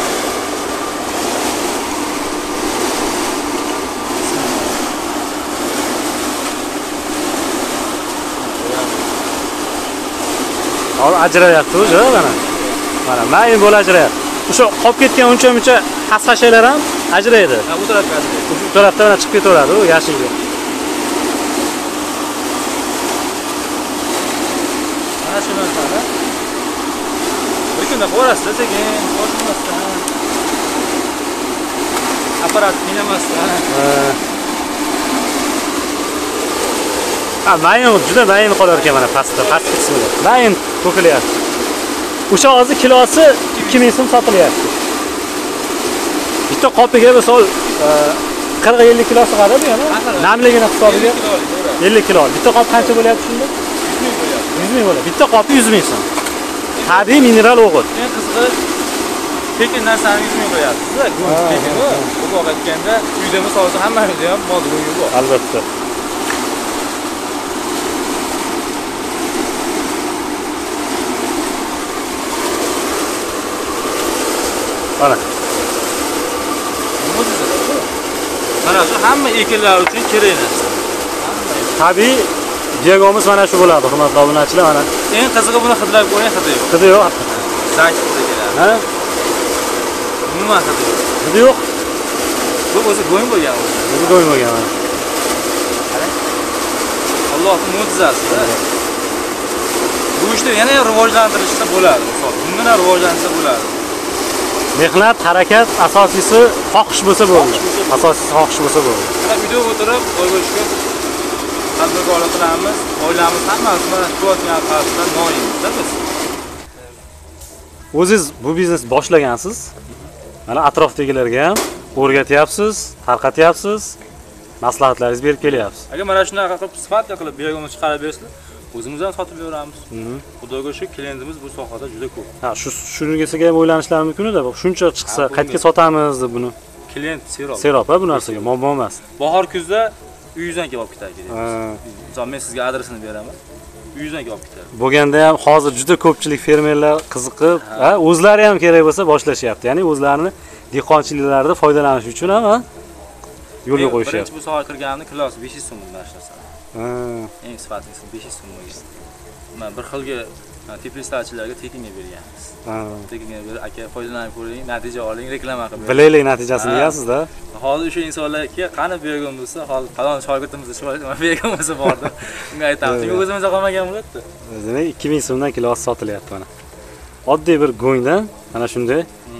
Hozir ajrayapti o'zi, mana. Mana mayin bo'la ajrayapti. O'sha qolib ketgan uncha-muncha xas-xashaylar ham ajraydi. Ha, bu tarafga ajraydi. Bu tarafdan mana chiqib ketaveradi u yashilga. Mana shu narsani bir kunda qo'rasiz, sekin, qo'rqmasdan. Apparat qiynamasdan. Ha, mayin juda mayin qolar ekan mana pastda, pastki qismida. Mayin to'kilyapti. O'sha hozir kilosi ikki ming so'm sotilyapti. Bitta qopiga misol qirq ellik kilo sig'adi bu yana. Namligini hisobiga ellik kilo. Bitta qop qancha bo'lyapti shunda? yuz ming bo'ladi. Bitta qopi yuz ming so'm. Tabiiy mineral o'g'it. Eng qizig'i tekin narsani yuz ming qo'yapsiz-da. Tekin bu. Bu aytganda uyda misol hamma uyda ham model bu. Albatta. Mana. Mana shu hamma ekinlar uchun kerak narsa. Tabiiy Begomuz mana shu bo'ladi, hurmatli obunachilar, mana. Eng qizig'i buni hidlab ko'ring, hidi yo'q. Hidi yo'q. Zayt hidi keladi. Ha? Umuman hidi yo'q. Hidi yo'q. Bu o'zi go'ng bo'lgan o'zi. O'zi go'ng bo'lgan. Qarang. Allohning mo'jizasi. Bu ishni yana rivojlantirishsa bo'ladi, misol. Bundan rivojlansa bo'ladi. Mehnat, harakat asosiysi xohish bo'lsa bo'ldi. Asosiysi xohish bo'lsa bo'ldi. Mana uyda o'tirib, oyga tushib tadbirkorlik qilamiz. Oilamiz hammasi mana shu o'tgan qarzdan noyimizda biz. O'zingiz bu biznes boshlagansiz. Mana atrofdagilarga ham o'rgatyapsiz, tarqatyapsiz, maslahatlaringizni berib kelyapsiz. Agar mana shunaqa qilib sifatli qilib Begomuz chiqarib bersa, o'zimiz ham sotib beramiz. Xudoga shu klientimiz bu sohada juda ko'p. Ha, shu shuningisiga ham o'ylanishlari mumkin-da, shuncha chiqsa qayerga sotamiz deb buni. Klient serob. Serob bu narsaga, muammo emas. Bahor kuzda uyingizdan kelib olib ketadi. Misol men sizga adresini beraman. Uyingizdan kelib olib ketadi. Bo'lganda ham hozir juda ko'pchilik fermerlar qiziqib, ha, o'zlari ham kerak bo'lsa boshlashyapti. Ya'ni o'zlarini dehqonchiliklarida foydalanish uchun ham yo'lga qo'yishyapti. Birinchi bu soha kirganimda kilosi besh yuz so'm mana shu narsa. Ha. Eng sifatlisi besh yuz so'm bo'lgan. Men bir xilga teplistachilarga tekinga berganmiz. Ha. Tekinga berib, aka foydalanib ko'ring, natija oling, reklama qilib. Bilaylik natijasini deyapsiz-da. Hozir o'sha insonlarga qani Begom bo'lsa, hozir falon shogirdimiz shu Begom bo'lsa bordi. Unga aytamiz. Chunki o'zimizda qolmagan bo'ladi-da. Demak ikki ming so'mdan kilosi sotilyapti mana. Oddiy bir go'ngdan mana shunday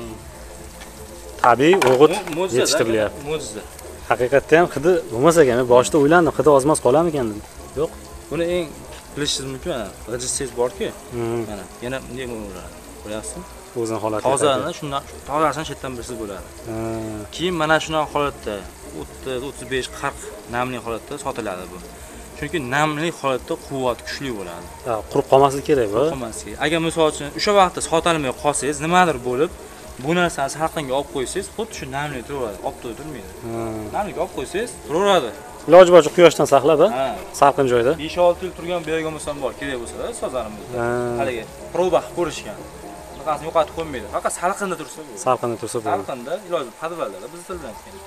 tabiiy o'g'it yetishtirilyapti. Mo'jiza. Haqiqatda ham hidi bo'lmasa ekan, men boshida o'ylandim, hidi ozmas qolarmikan dedim. Yo'q. Buni eng bilishingiz mumkin mana. G'ijisiz borki, mana yana bunday bo'laveradi. Ko'ryapsizmi? O'zini holati. Tozani shundan tozasini chetdan bilsiz bo'ladi. Keyin mana shunaqa holatda o'ttiz, o'ttiz besh, qirq namli holatda sotiladi bu. Chunki namli holatda quvvat kuchli bo'ladi. Ha, qurib qolmasligi kerak bu. Qolmasligi. Agar misol uchun o'sha vaqtda sotilmay qolsangiz, nimadir bo'lib, bu narsani salqinga olib qo'ysangiz, xuddi shu namli turaveradi, olib turmaydi. Namliga olib qo'ysangiz, turaveradi. Iloji boricha quyoshdan saqlab, ha? Salqin joyda. besh olti yil turgan Begomuz ham bor, kerak bo'lsa-da, ustozlarimizda. Haligi proba qilib ko'rishgan. Bunaqasini yo'qotib qo'ymaydi. Faqat salqinda tursa bo'ladi. Salqinda tursa bo'ladi. Salqinda iloji podvalda biz til bilan aytgan.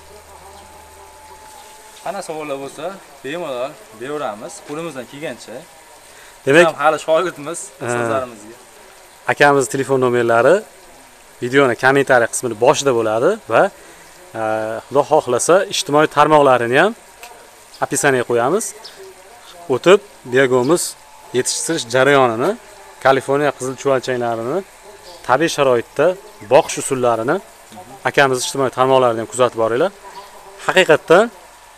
Qana savollar bo'lsa, bemalol beraveramiz, qo'limizdan kelgancha. Demak, ham hali shogirdimiz ustozlarimizga. Akamizning telefon nomerlari videoni kommentariy qismida boshida bo'ladi va xudo xohlasa ijtimoiy tarmoqlarini ham описание qo'yamiz. O'tib Begomuz yetishtirish jarayonini, Kaliforniya qizil chuvalchanlarini tabiiy sharoitda boqish usullarini akamiz ijtimoiy tarmoqlarida ham kuzatib boringlar. Haqiqatdan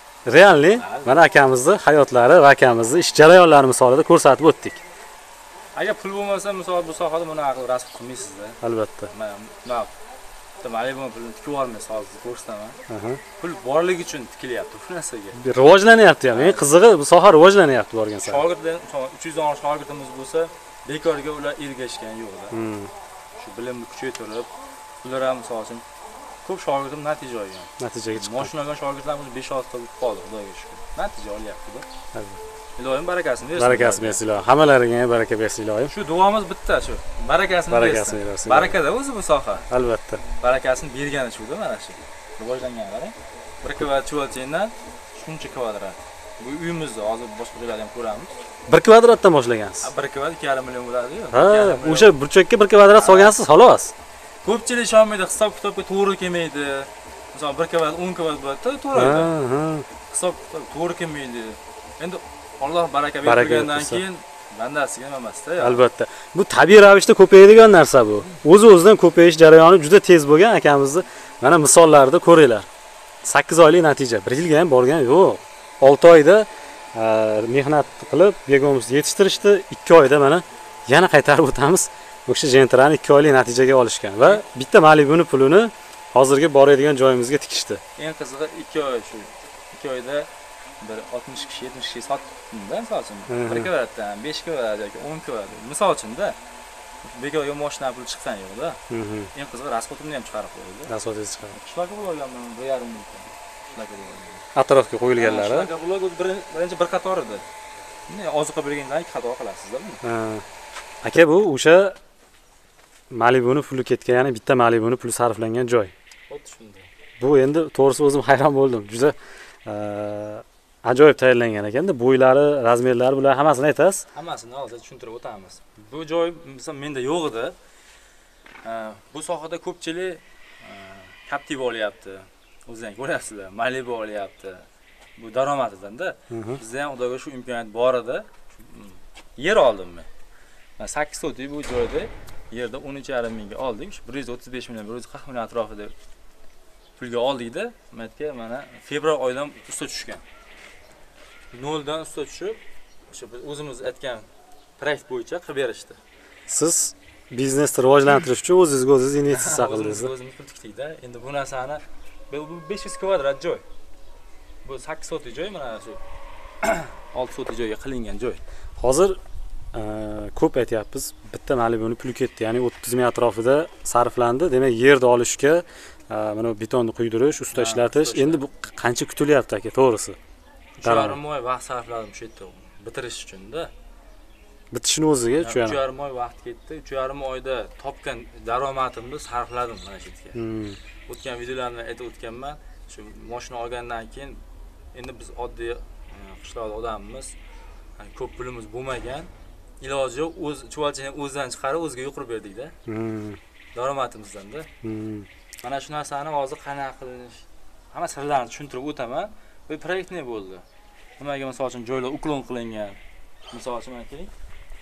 realni mana akamizning hayotlari va akamizning ish jarayonlari misolida ko'rsatib o'tdik. Agar pul bo'lmasa, misol bu sohada buni aql rasm qilmaysizda. Albatta. Mana bunday Malibu pulni tikib olmaysiz, hozir ko'rsataman. Aha. Pul borligi uchun tikilyapti shu narsaga. Rivojlanyapti ham. Eng qizig'i bu soha rivojlanyapti borgan sari. Shogirdlar, uch yuz dan shogirdimiz bo'lsa, bekorga ular ergashgan yo'q-da. Shu bilimni kuchaytirib, ular ham misol uchun ko'p shogirdim natija olgan. Natijaga chiqdi. Mashina olgan shogirdlarimiz besh olti ta bo'lib qoldi, Xudoga shukr. Natija olyapti-da. Albatta. Ilohim barakasini bersin. Barakasini bersin ilohim. Hammalaringga ham baraka bersin ilohim. Shu duomiz bitta shu. Barakasini bersin. Barakasini bersin. Barakada o'zi bu soha. Albatta. Barakasini bergani shu-da mana shu. Rivojlangan qarang. bir kvadrat chuvalchangdan shuncha kvadrat. Bu uyimizni hozir boshqa joylarda ham ko'ramiz. bir kvadratdan boshlagansiz. bir kvadrat ikki yarim million bo'ladi-yu. Ha, o'sha burchakka bir kvadrat solgansiz, xolos. Ko'pchilik ishonmaydi, hisob-kitobga to'g'ri kelmaydi. Masalan, bir kvadrat o'n kvadrat bo'ladi, to'g'ri. Ha, Hisob-kitob to'g'ri kelmaydi. Endi Alloh baraka bergandan keyin bandasiga nima emas-da. Albatta. Bu tabiiy ravishda ko'payadigan narsa bu. O'zi-o'zidan ko'payish jarayoni juda tez bo'lgan akamizni mana misollarida ko'ringlar. sakkiz oylik natija. bir yilga ham borgan yo'q. olti oyda mehnat qilib begomimizni yetishtirishdi. ikki oyda mana yana qaytarib o'tamiz. O'sha Gentrani ikki oylik natijaga olishgan va bitta Malibuni pulini hozirgi boradigan joyimizga tikishdi. Eng qizig'i ikki oy shu. ikki oyda bir oltmish kishi, yetmish kishi sotdim-da, misol uchun. bir kvadratdan besh kvadrat yoki o'n kvadrat. Misol uchun-da. Bekorga mashina puli chiqqan yo'q-da. Eng qizig'i rasxodimni ham chiqarib qo'ydi. Rasxodingiz chiqarib. Shularga bo'lganman bir yarim ming. Shularga bo'lgan. Atrofga qo'yilganlari. Shularga bular birinchi bir qator edi. Endi oziqa bergandan ikki qator qilasizda buni. Ha. Aka bu o'sha Malibuni puli ketgan, ya'ni bitta Malibuni puli sarflangan joy. Xuddi shunday. Bu endi to'g'risi o'zim hayron bo'ldim. Juda ajoyib tayyorlangan ekanda. Bo'ylari, razmerlari bular hammasini aytasiz? Hammasini hozir tushuntirib o'tamiz. Bu joy misol menda yo'q edi. Bu sohada ko'pchilik Captiva olyapti. O'zingizlar ko'ryapsizlar, Malibu olyapti. Bu daromadidan-da. Bizda ham xudoga shu imkoniyat bor edi. Yer oldim men. Men sakkiz sotik bu joyda yerda o'n uch yarim mingga oldik. bir yuz o'ttiz besh million, bir yuz qirq million atrofida pulga oldik-da. Menga mana fevral oyidan usta tushgan. noldan usta tushib, o'sha biz o'zimiz aytgan proyekt bo'yicha qilib berishdi. Siz biznesni rivojlantirish uchun o'zingizga o'zingiz investitsiya qildingiz. O'zimiz pul tikdik-da. Endi bu narsani bu besh yuz kvadrat joy. Bu sakkiz sotik joy, mana shu olti sotik joyga qilingan joy. Hozir ko'p aytyapmiz, bitta Malibuni puli ketdi, ya'ni o'ttiz ming atrofida sarflandi. Demak, yerni olishga, mana betonni quyidirish, usta ishlatish, endi bu qancha kutilyapti aka, to'g'risi? uch yarim oy vaqt sarfladim shu yerda bitirish uchun-da. Bitishini o'ziga uch yarim oy vaqt ketdi. uch yarim oyda topgan daromadimni sarfladim mana shu yerga. O'tgan videolarni aytib o'tganman. Shu mashina olgandan keyin endi biz oddiy qishloqda odammiz. Ko'p pulimiz bo'lmagan. Iloji yo'q, o'z chuvalchani o'zidan chiqarib o'ziga yuqirib berdik-da. Daromadimizdan-da. Mana shu narsani hozir qanaqa qilish, hamma sirlarni tushuntirib o'taman. Bu proyekt ne bo'ldi? Nimaga misol uchun joylar uklon qilingan. Misol uchun mana keling.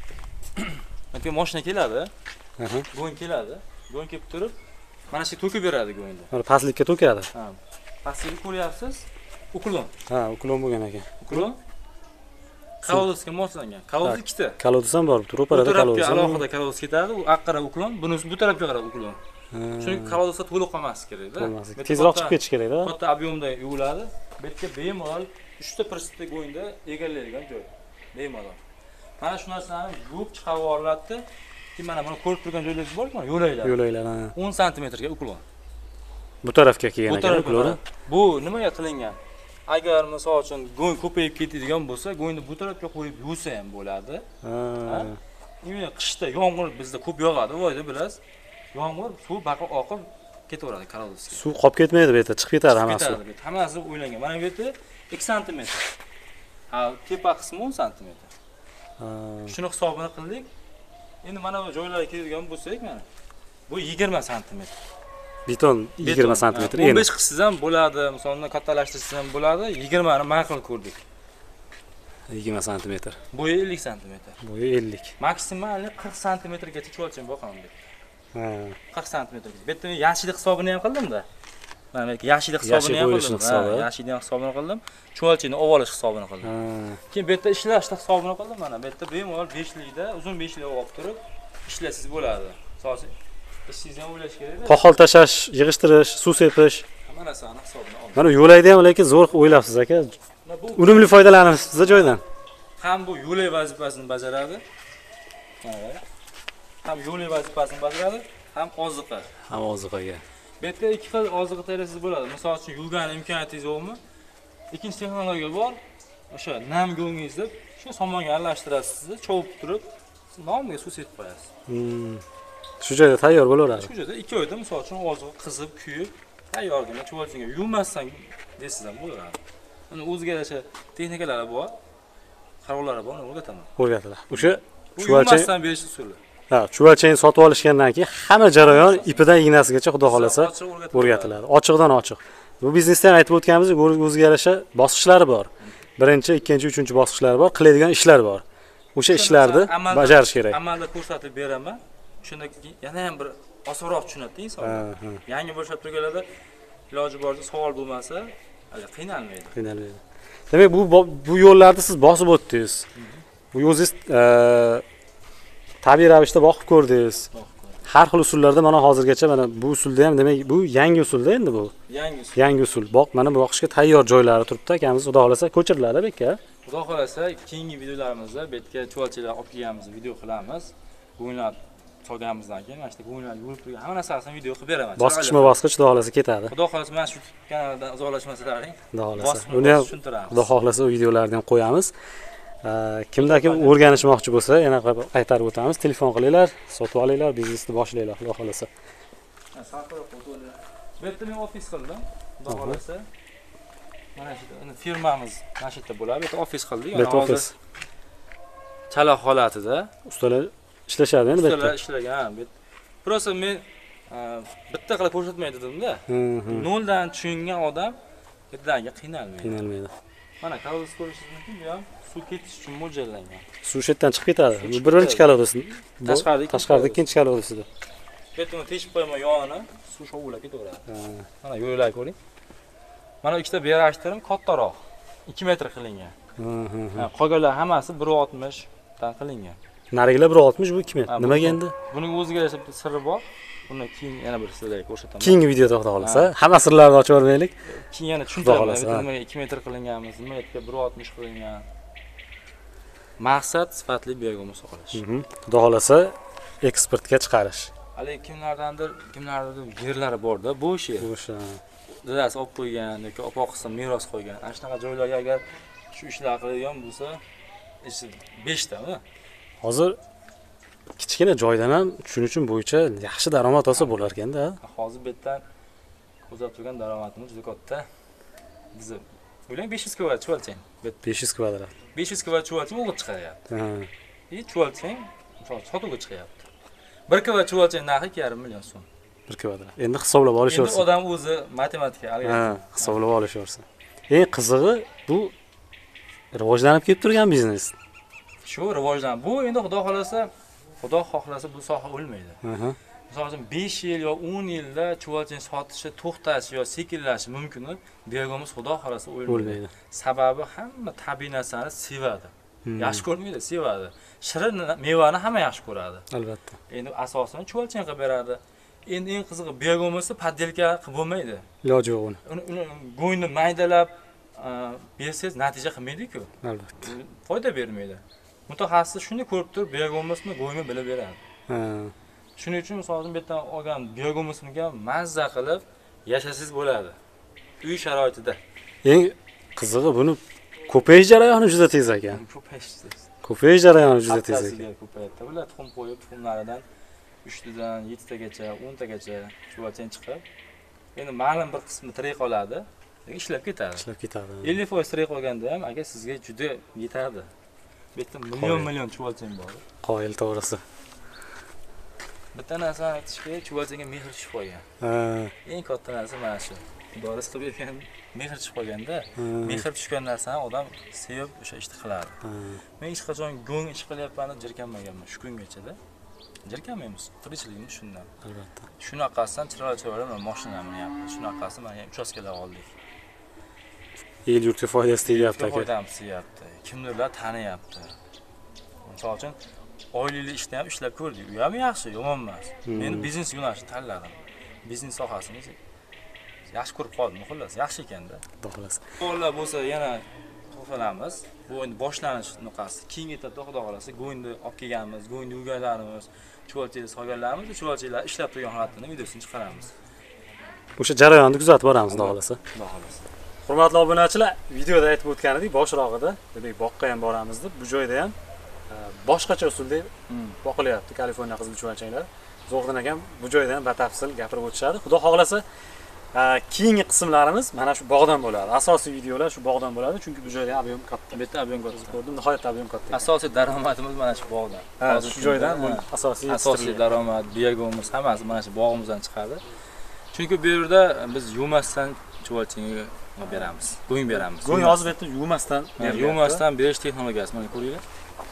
Menga mashina keladi. Go'ng keladi. Go'ng kelib turib, mana shu to'kib beradi go'ngni. Mana pastlikka to'kadi. Ha. Pastlikni ko'ryapsiz? Uklon. Ha, uklon bo'lgan ekan. Uklon. Kolodosga moslangan. Kolodos ikkita. Kolodos ham bor, ro'parada kolodos. Alohida kolodos ketadi, u oqqara uklon, bunisi bu tarafga qarab uklon. Chunki kolodosda to'liq qolmasi kerak-da. Tezroq chiqib ketish kerak-da. Katta ob'yomda yuviladi. Bu yerga bemalol uchta pristda go'ngda egallaydigan joy. Bemalol. Mana shu narsani yuvib chiqarib yuboriladi. Keyin mana buni ko'rib turgan joylaringiz borku, yo'laylar. Yo'laylar, ha. o'n santimetrga uklon. Bu tarafga kelgan ekan uklon. Bu nimaga qilingan? Agar misol uchun go'ng ko'payib ketadigan bo'lsa, go'ngni bu tarafga qo'yib yuvsa ham bo'ladi. Ha. Ya'ni qishda yomg'ir bizda ko'p yog'adi, voyda bilasiz. Yomg'ir suv baqib oqib ketaveradi kolodosga. Suv qolib ketmaydi bu yerda, chiqib ketadi hammasi. Hammasi o'ylangan. Mana bu yerda ikki santimetr. Ha, tepa qismi o'n santimetr. Ha. Shuni hisobini qildik. Endi mana bu joylarga keladigan bo'lsak, mana bu yigirma santimetr. Beton yigirma santimetr. o'n besh qilsangiz ham bo'ladi, masalan, kattalashtirsangiz ham bo'ladi. yigirma ni ma'qul ko'rdik. yigirma santimetr. Bo'yi ellik santimetr. Bo'yi ellik. Maksimal qirq santimetrgacha cho'lcham boqaman deb. Ha. qirq santimetrgacha. Bu yerda yashillik hisobini ham qildim-da. Mana bu yashil hisobini ham qildim. Ha, yashilni ham hisobini qildim. Chuvalchini ovolish hisobini qildim. Keyin bu yerda ishlashda hisobini qildim mana. Bu yerda bemalol beshlikda, uzun beshlik olib turib ishlasangiz bo'ladi. Asosiy ishingizni ham o'ylash kerak. Qo'qol tashash, yig'ishtirish, suv sepish. Hamma narsani hisobini oldim. Mana yo'laydi ham, lekin zo'r o'ylabsiz aka. Unumli foydalanibsiz joydan. Ham bu yo'lay vazifasini bajaradi. Mana ham yo'lay vazifasini bajaradi, ham oziqa. Ham oziqaga. Bu yerda ikki xil oziqa tayyorlasiz bo'ladi. Misol uchun yurgan imkoniyatingiz yo'qmi? Ikkinchi texnologiya bor. O'sha nam go'ngingizni shu somonga aralashtirasiz, chovib turib, nomiga suv sepib qo'yasiz. Hmm. Shu joyda tayyor bo'laveradi. Shu joyda ikki oyda misol uchun oziqa qizib, kuyib, tayyorgina chuvalchinga yuvmasdan desiz ham bo'laveradi. Uni o'ziga yarasha texnikalari bor. Qarovlari bor, uni o'rgataman. O'rgatiladi. O'sha chuvalchin berish usuli. Ha, chuvalchini sotib olishgandan keyin hamma jarayon ipidan ignasigacha xudo xolasa o'rgatiladi. Ochiqdan ochiq. Bu biznesda ham aytib o'tganimizdek, o'ziga yarasha bosqichlari bor. Birinchi, ikkinchi, uchinchi bosqichlari bor, qiladigan ishlar bor. O'sha ishlarni bajarish kerak. Amalda ko'rsatib beraman. Shunda yana ham bir osonroq tushunadi inson. Yangi boshlab turganlarda iloji boricha savol bo'lmasa, qiynalmaydi. Qiynalmaydi. Demak, bu bu yo'llarni siz bosib o'tdingiz. Bu o'zingiz tabiiy ravishda boqib ko'rdingiz. Har xil usullarda mana hozirgacha mana bu usulda ham demak bu yangi usulda endi bu. Yangi usul. Yangi usul. Boq, mana bu boqishga tayyor joylari turibdi. Akamiz xudo xolasa ko'chiriladi beka. Xudo xolasa keyingi videolarimizda bu yerga chuvalchilar olib kelganmiz, video qilamiz. Go'nglar solganimizdan keyin mana shu go'nglar yurib turgan hamma narsasini video qilib beraman. Bosqichma-bosqich xudo xolasa ketadi. Xudo xolasa mana shu kanaldan uzoqlashmasalaring. Xudo xolasa. Uni ham xudo xolasa videolarni ham qo'yamiz. Kimda kim o'rganishmoqchi bo'lsa, yana qaytarib o'tamiz. Telefon qilinglar, sotib olinglar, biznesni boshlanglar, xudo xolasa. Bu yerda men ofis qildim. Xudo xolasa. Mana shu firmamiz mana shu yerda bo'ladi. Bu yerda ofis qildik. Bu ofis. Chala holatida ustalar ishlashadi endi bu yerda. Ustalar ishlagan. Prosta men bitta qilib ko'rsatmay dedim-da. Noldan tushungan odam birdaniga qiynalmaydi. Qiynalmaydi. Mana kaloriyasi ko'rishingiz mumkin, bu ham suv ketish uchun mo'ljallangan. Suv shetdan chiqib ketadi. Bu birinchi kaloriyasi. Tashqarida tashqarida ikkinchi kaloriyasida. Betonni teshib qo'yma yonini, suv shovulab ketaveradi. Mana yo'llar ko'ring. Mana ikkita berashtirim kattaroq, ikki metr qilingan. Ha, qolganlar hammasi bir oltmish dan qilingan. Narigilar bir oltmish, bu ikki metr. Nimaga endi? Buning o'ziga yarasha bir siri bor. Buni keyin yana bir sizlarga ko'rsataman. Keyingi videoda xudo xolasa, hamma sirlarni ochib o'rmaylik. Keyin yana tushuntiraman, nimaga ikki metr qilinganmiz, nimaga bir oltmish qilingan. Maqsad sifatli biogomus saqlash. Xudo xolasa eksportga chiqarish. Hali kimlardandir, kimlardir yerlari bor-da, bo'sh yer. Bo'sh. Dadasi olib qo'ygan yoki opoqisi meros qo'ygan. Ana shunaqa joylarga agar shu ishlar qiladigan bo'lsa, ishi besh tami. Hozir kichkina joydan ham shuning uchun bo'yicha yaxshi daromad olsa bo'lar ekanda. Hozir bu yerdan o'zab turgan daromadimiz juda katta. Biz o'ylang besh yuz kvadrat chuvalchang. besh yuz kvadrat. besh yuz kvadrat chuvalchang o'g'ib chiqaryapti. Ha. И chuvalchang sotuvga chiqyapti. bir kvadrat chuvalchang narxi ikki yarim million so'm. bir kvadrat. Endi hisoblab olishaversin. Endi odam o'zi matematika albatta. Ha, hisoblab olishaversin. Eng qizig'i bu rivojlanib kelib turgan biznes. Shu rivojlan. Bu endi xudo xolasa, xudo xohlasa bu soha o'lmaydi. Aha. Misol uchun besh yil yo o'n yilda chuvalchang sotishi to'xtashi yo sekinlashi mumkin. Biogomus xudo xolasa o'lmaydi. Sababi hamma tabiiy narsani sevadi. Yaxshi ko'rmaydi, sevadi. Shirin mevani hamma yaxshi ko'radi. Albatta. Endi asosini chuvalchang qilib beradi. Endi eng qizig'i biogomusni poddelka qilib bo'lmaydi. Iloji yo'q uni. Uni go'yni maydalab bersangiz natija qilmaydi-ku. Albatta. Foyda bermaydi. Mutaxassis shuni ko'rib turib biogomusni go'yni bilib beradi. Ha. Shuning uchun misol uchun bu yerdan olgan biogomusga mazza qilib yashasangiz bo'ladi. Uy sharoitida. Eng qizig'i buni ko'payish jarayoni juda tez ekan. Ko'payish tez. Ko'payish jarayoni juda tez ekan. Ko'payadi. Bular tuxum qo'yib, tuxumlaridan uchtadan yettitagacha, o'ntagacha chuvalchang chiqib, endi ma'lum bir qismi tirik qoladi, ishlab ketadi. Ishlab ketadi. ellik foiz tirik qolganda ham aka sizga juda yetadi. Bu yerda million million chuvalchang bor. Qoyil to'g'risi. Bitta narsani aytish kerak, chuvalchangga mehr tushib qolgan. Ha. Eng katta narsa mana shu. Doris qilib bergan mehr tushib qolganda, mehr tushgan narsani odam sevib o'sha ishni qiladi. Men hech qachon go'ng ish qilyapman deb jirkanmaganman shu kungacha-da. jirkanmaymiz. Tirikchiligimiz shundan. Albatta. Shunaqasidan chiroyli-chiroyli mana mashinamni yapti. Shunaqasi mana uchastkalar oldik. El yurtga foydasi tegyapti aka. Foydamiz tegyapti. Kimdirlar taniyapti. Misol uchun oylik ishni ham ishlab ko'rdik. U ham yaxshi, yomon emas. Men biznes yo'nalishini tanladim. Biznes sohasini yaxshi ko'rib qoldim, xullas, yaxshi ekanda. Xudo xolasa. Bolalar bo'lsa yana to'xtalamiz. Bu endi boshlanish nuqtasi. Keyingi etapda xudo xolasa go'yinni olib kelganmiz, go'yinni uyganlarimiz, chuvalchilar solganlarimiz, chuvalchilar ishlab turgan holatini videosini chiqaramiz. O'sha jarayonni kuzatib boramiz, xudo xolasa. Xudo xolasa. Hurmatli obunachilar, videoda aytib o'tgan edik, boshirog'ida, demak, boqqa ham boramiz deb, bu joyda ham boshqacha usulda boqilyapti Kaliforniya qizil chuvalchanglar. Zo'g'din akam bu joyda ham batafsil gapirib o'tishadi. Xudo xolasa, keyingi qismlarimiz mana shu bog'dan bo'ladi. Asosiy videolar shu bog'dan bo'ladi, chunki bu joyda ob'em katta. Bitta ob'em katta. Ko'rdim, nihoyatda ob'em katta. Asosiy daromadimiz mana shu bog'dan. Hozir shu joydan bu asosiy asosiy daromad, biyagomimiz hammasi mana shu bog'imizdan chiqadi. Chunki bu yerda biz yumasdan chuvalchinga beramiz. Go'ng beramiz. Go'ng hozir bu yerda yumasdan, yumasdan berish texnologiyasi. Mana ko'ringlar.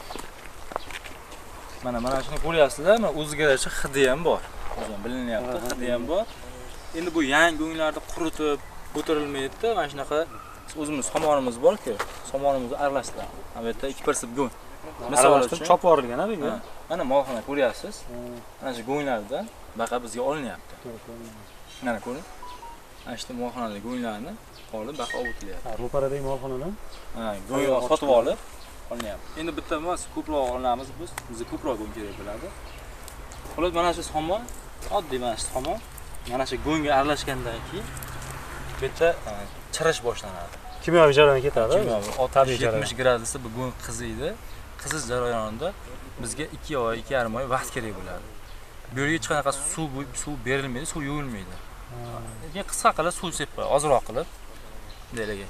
Mana mana shuni ko'ryapsizlar, mana o'ziga yarasha hidi ham bor. O'zim bilinyapti, hidi ham bor. Endi bu yangi go'nglarni quritib, o'tirilmaydi-da. Mana shunaqa o'zimiz somonimiz bor-ku, somonimizni aralashtiramiz. Bu yerda ikki persib go'ng. Misol uchun chopib yuborilgan bu. Mana molxona ko'ryapsiz. Mana shu go'nglardan baqa bizga olinyapti. Mana ko'ring. Mana shu molxonadagi go'nglarni olib baqa o'tilyapti. Ha, ro'paradagi molxonadan ha, go'ng sotib olib olinyapti. Endi bitta emas, ko'proq olamiz biz. Bizga ko'proq go'ng kerak bo'ladi. Xo'p, mana shu somon, oddiy mana shu somon, mana shu go'ngga aralashgandan keyin bu yerda chirish boshlanadi. Kimyoviy jarayon ketadi. Kimyoviy yetmish gradusda bu go'ng qiziydi. Qizish jarayonida bizga ikki oy, ikki yarim oy vaqt kerak bo'ladi. Bu yerga hech qanaqa suv suv berilmaydi, suv yuvilmaydi. Keyin qisqa qilib suv sepib qo'yadi, ozroq qilib. Bunday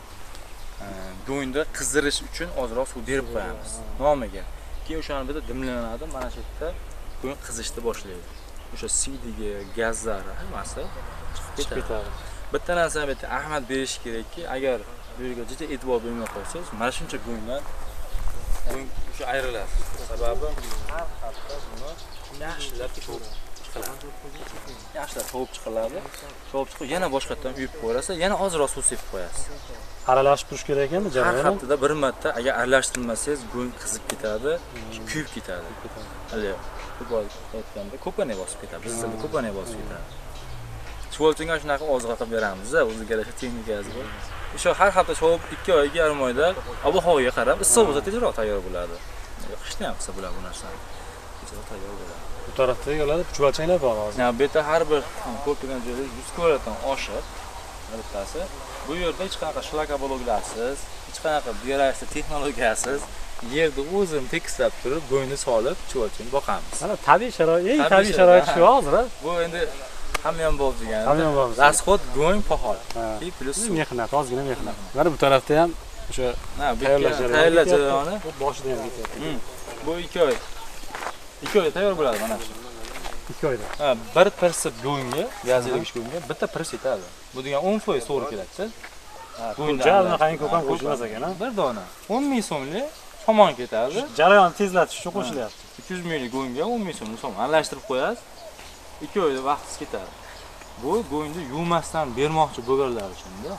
go'ngni qizdirish uchun ozroq suv berib qo'yamiz. Nomiga. Keyin o'shani bitta dimlanadi, mana shu yerda go'ng qizishni boshlaydi. O'sha siydigi, gazlari hammasi chiqib ketadi. Bitta narsani bitta Ahmad berish kerakki, agar bu yerga juda e'tibor bermay qolsangiz, mana shuncha go'nglar go'ng o'sha ayriladi. Sababi har hafta buni yaxshilab ko'p chiqiladi. Yaxshilab tovib chiqiladi. Tovib chiqib yana boshqatdan uyib qo'yasiz, yana ozroq suv sepib qo'yasiz. Aralashib turish kerak ekan jarayon. Har haftada bir marta agar aralashtirmasangiz, go'ng qizib ketadi, kuyib ketadi. Hali ko'p aytganda ko'pane bosib ketadi. Bizda ko'pane bosib ketadi. Chuvalchinga shunaqa oziqa qilib beramiz, o'ziga yarasha texnikasi bor. O'sha har hafta shovib ikki oy, ikki yarim oyda ob-havoga qarab issiq bo'lsa tezroq tayyor bo'ladi. Qishda ham qilsa bo'ladi bu narsani. Tezroq tayyor bo'ladi. Bu tarafda yo'lada chuvalchanglar bor hozir. Ha, bu yerda har bir ko'rgan joyda yuz kvadratdan oshiq bittasi. Bu yerda hech qanaqa shlaka bloklarsiz, hech qanaqa biyologik texnologiyasiz yerda o'zim tekislab turib, go'ngni solib, chuvalchini boqamiz. Mana tabiiy sharoit, eng tabiiy sharoit shu hozir. Bu endi hamma ham bo'lib degani. Hamma ham bo'lib. Rasxod, go'ng, pahol. I plus mehnat, ozgina mehnat. Mana bu tarafda ham o'sha tayyorlash jarayoni boshida ham ketyapti. Bu ikki oy. ikki oyda tayyor bo'ladi mana shu. ikki oyda. Ha, bir persib go'ngga, gazidagi go'ngga bitta pers yetadi. Bu degan o'n foiz to'g'ri keladi-chi? Go'ngda qancha ko'p ham qo'shilmas ekan, ha? Bir dona o'n ming so'mlik somon ketadi. Jarayonni tezlatish uchun qo'shilyapti. ikki yuz minglik go'ngga o'n ming so'mlik somon aralashtirib qo'yasiz. ikki oyda vaqtingiz ketadi. Bu go'ngni yuvmasdan bermoqchi bo'lganlar uchun-da.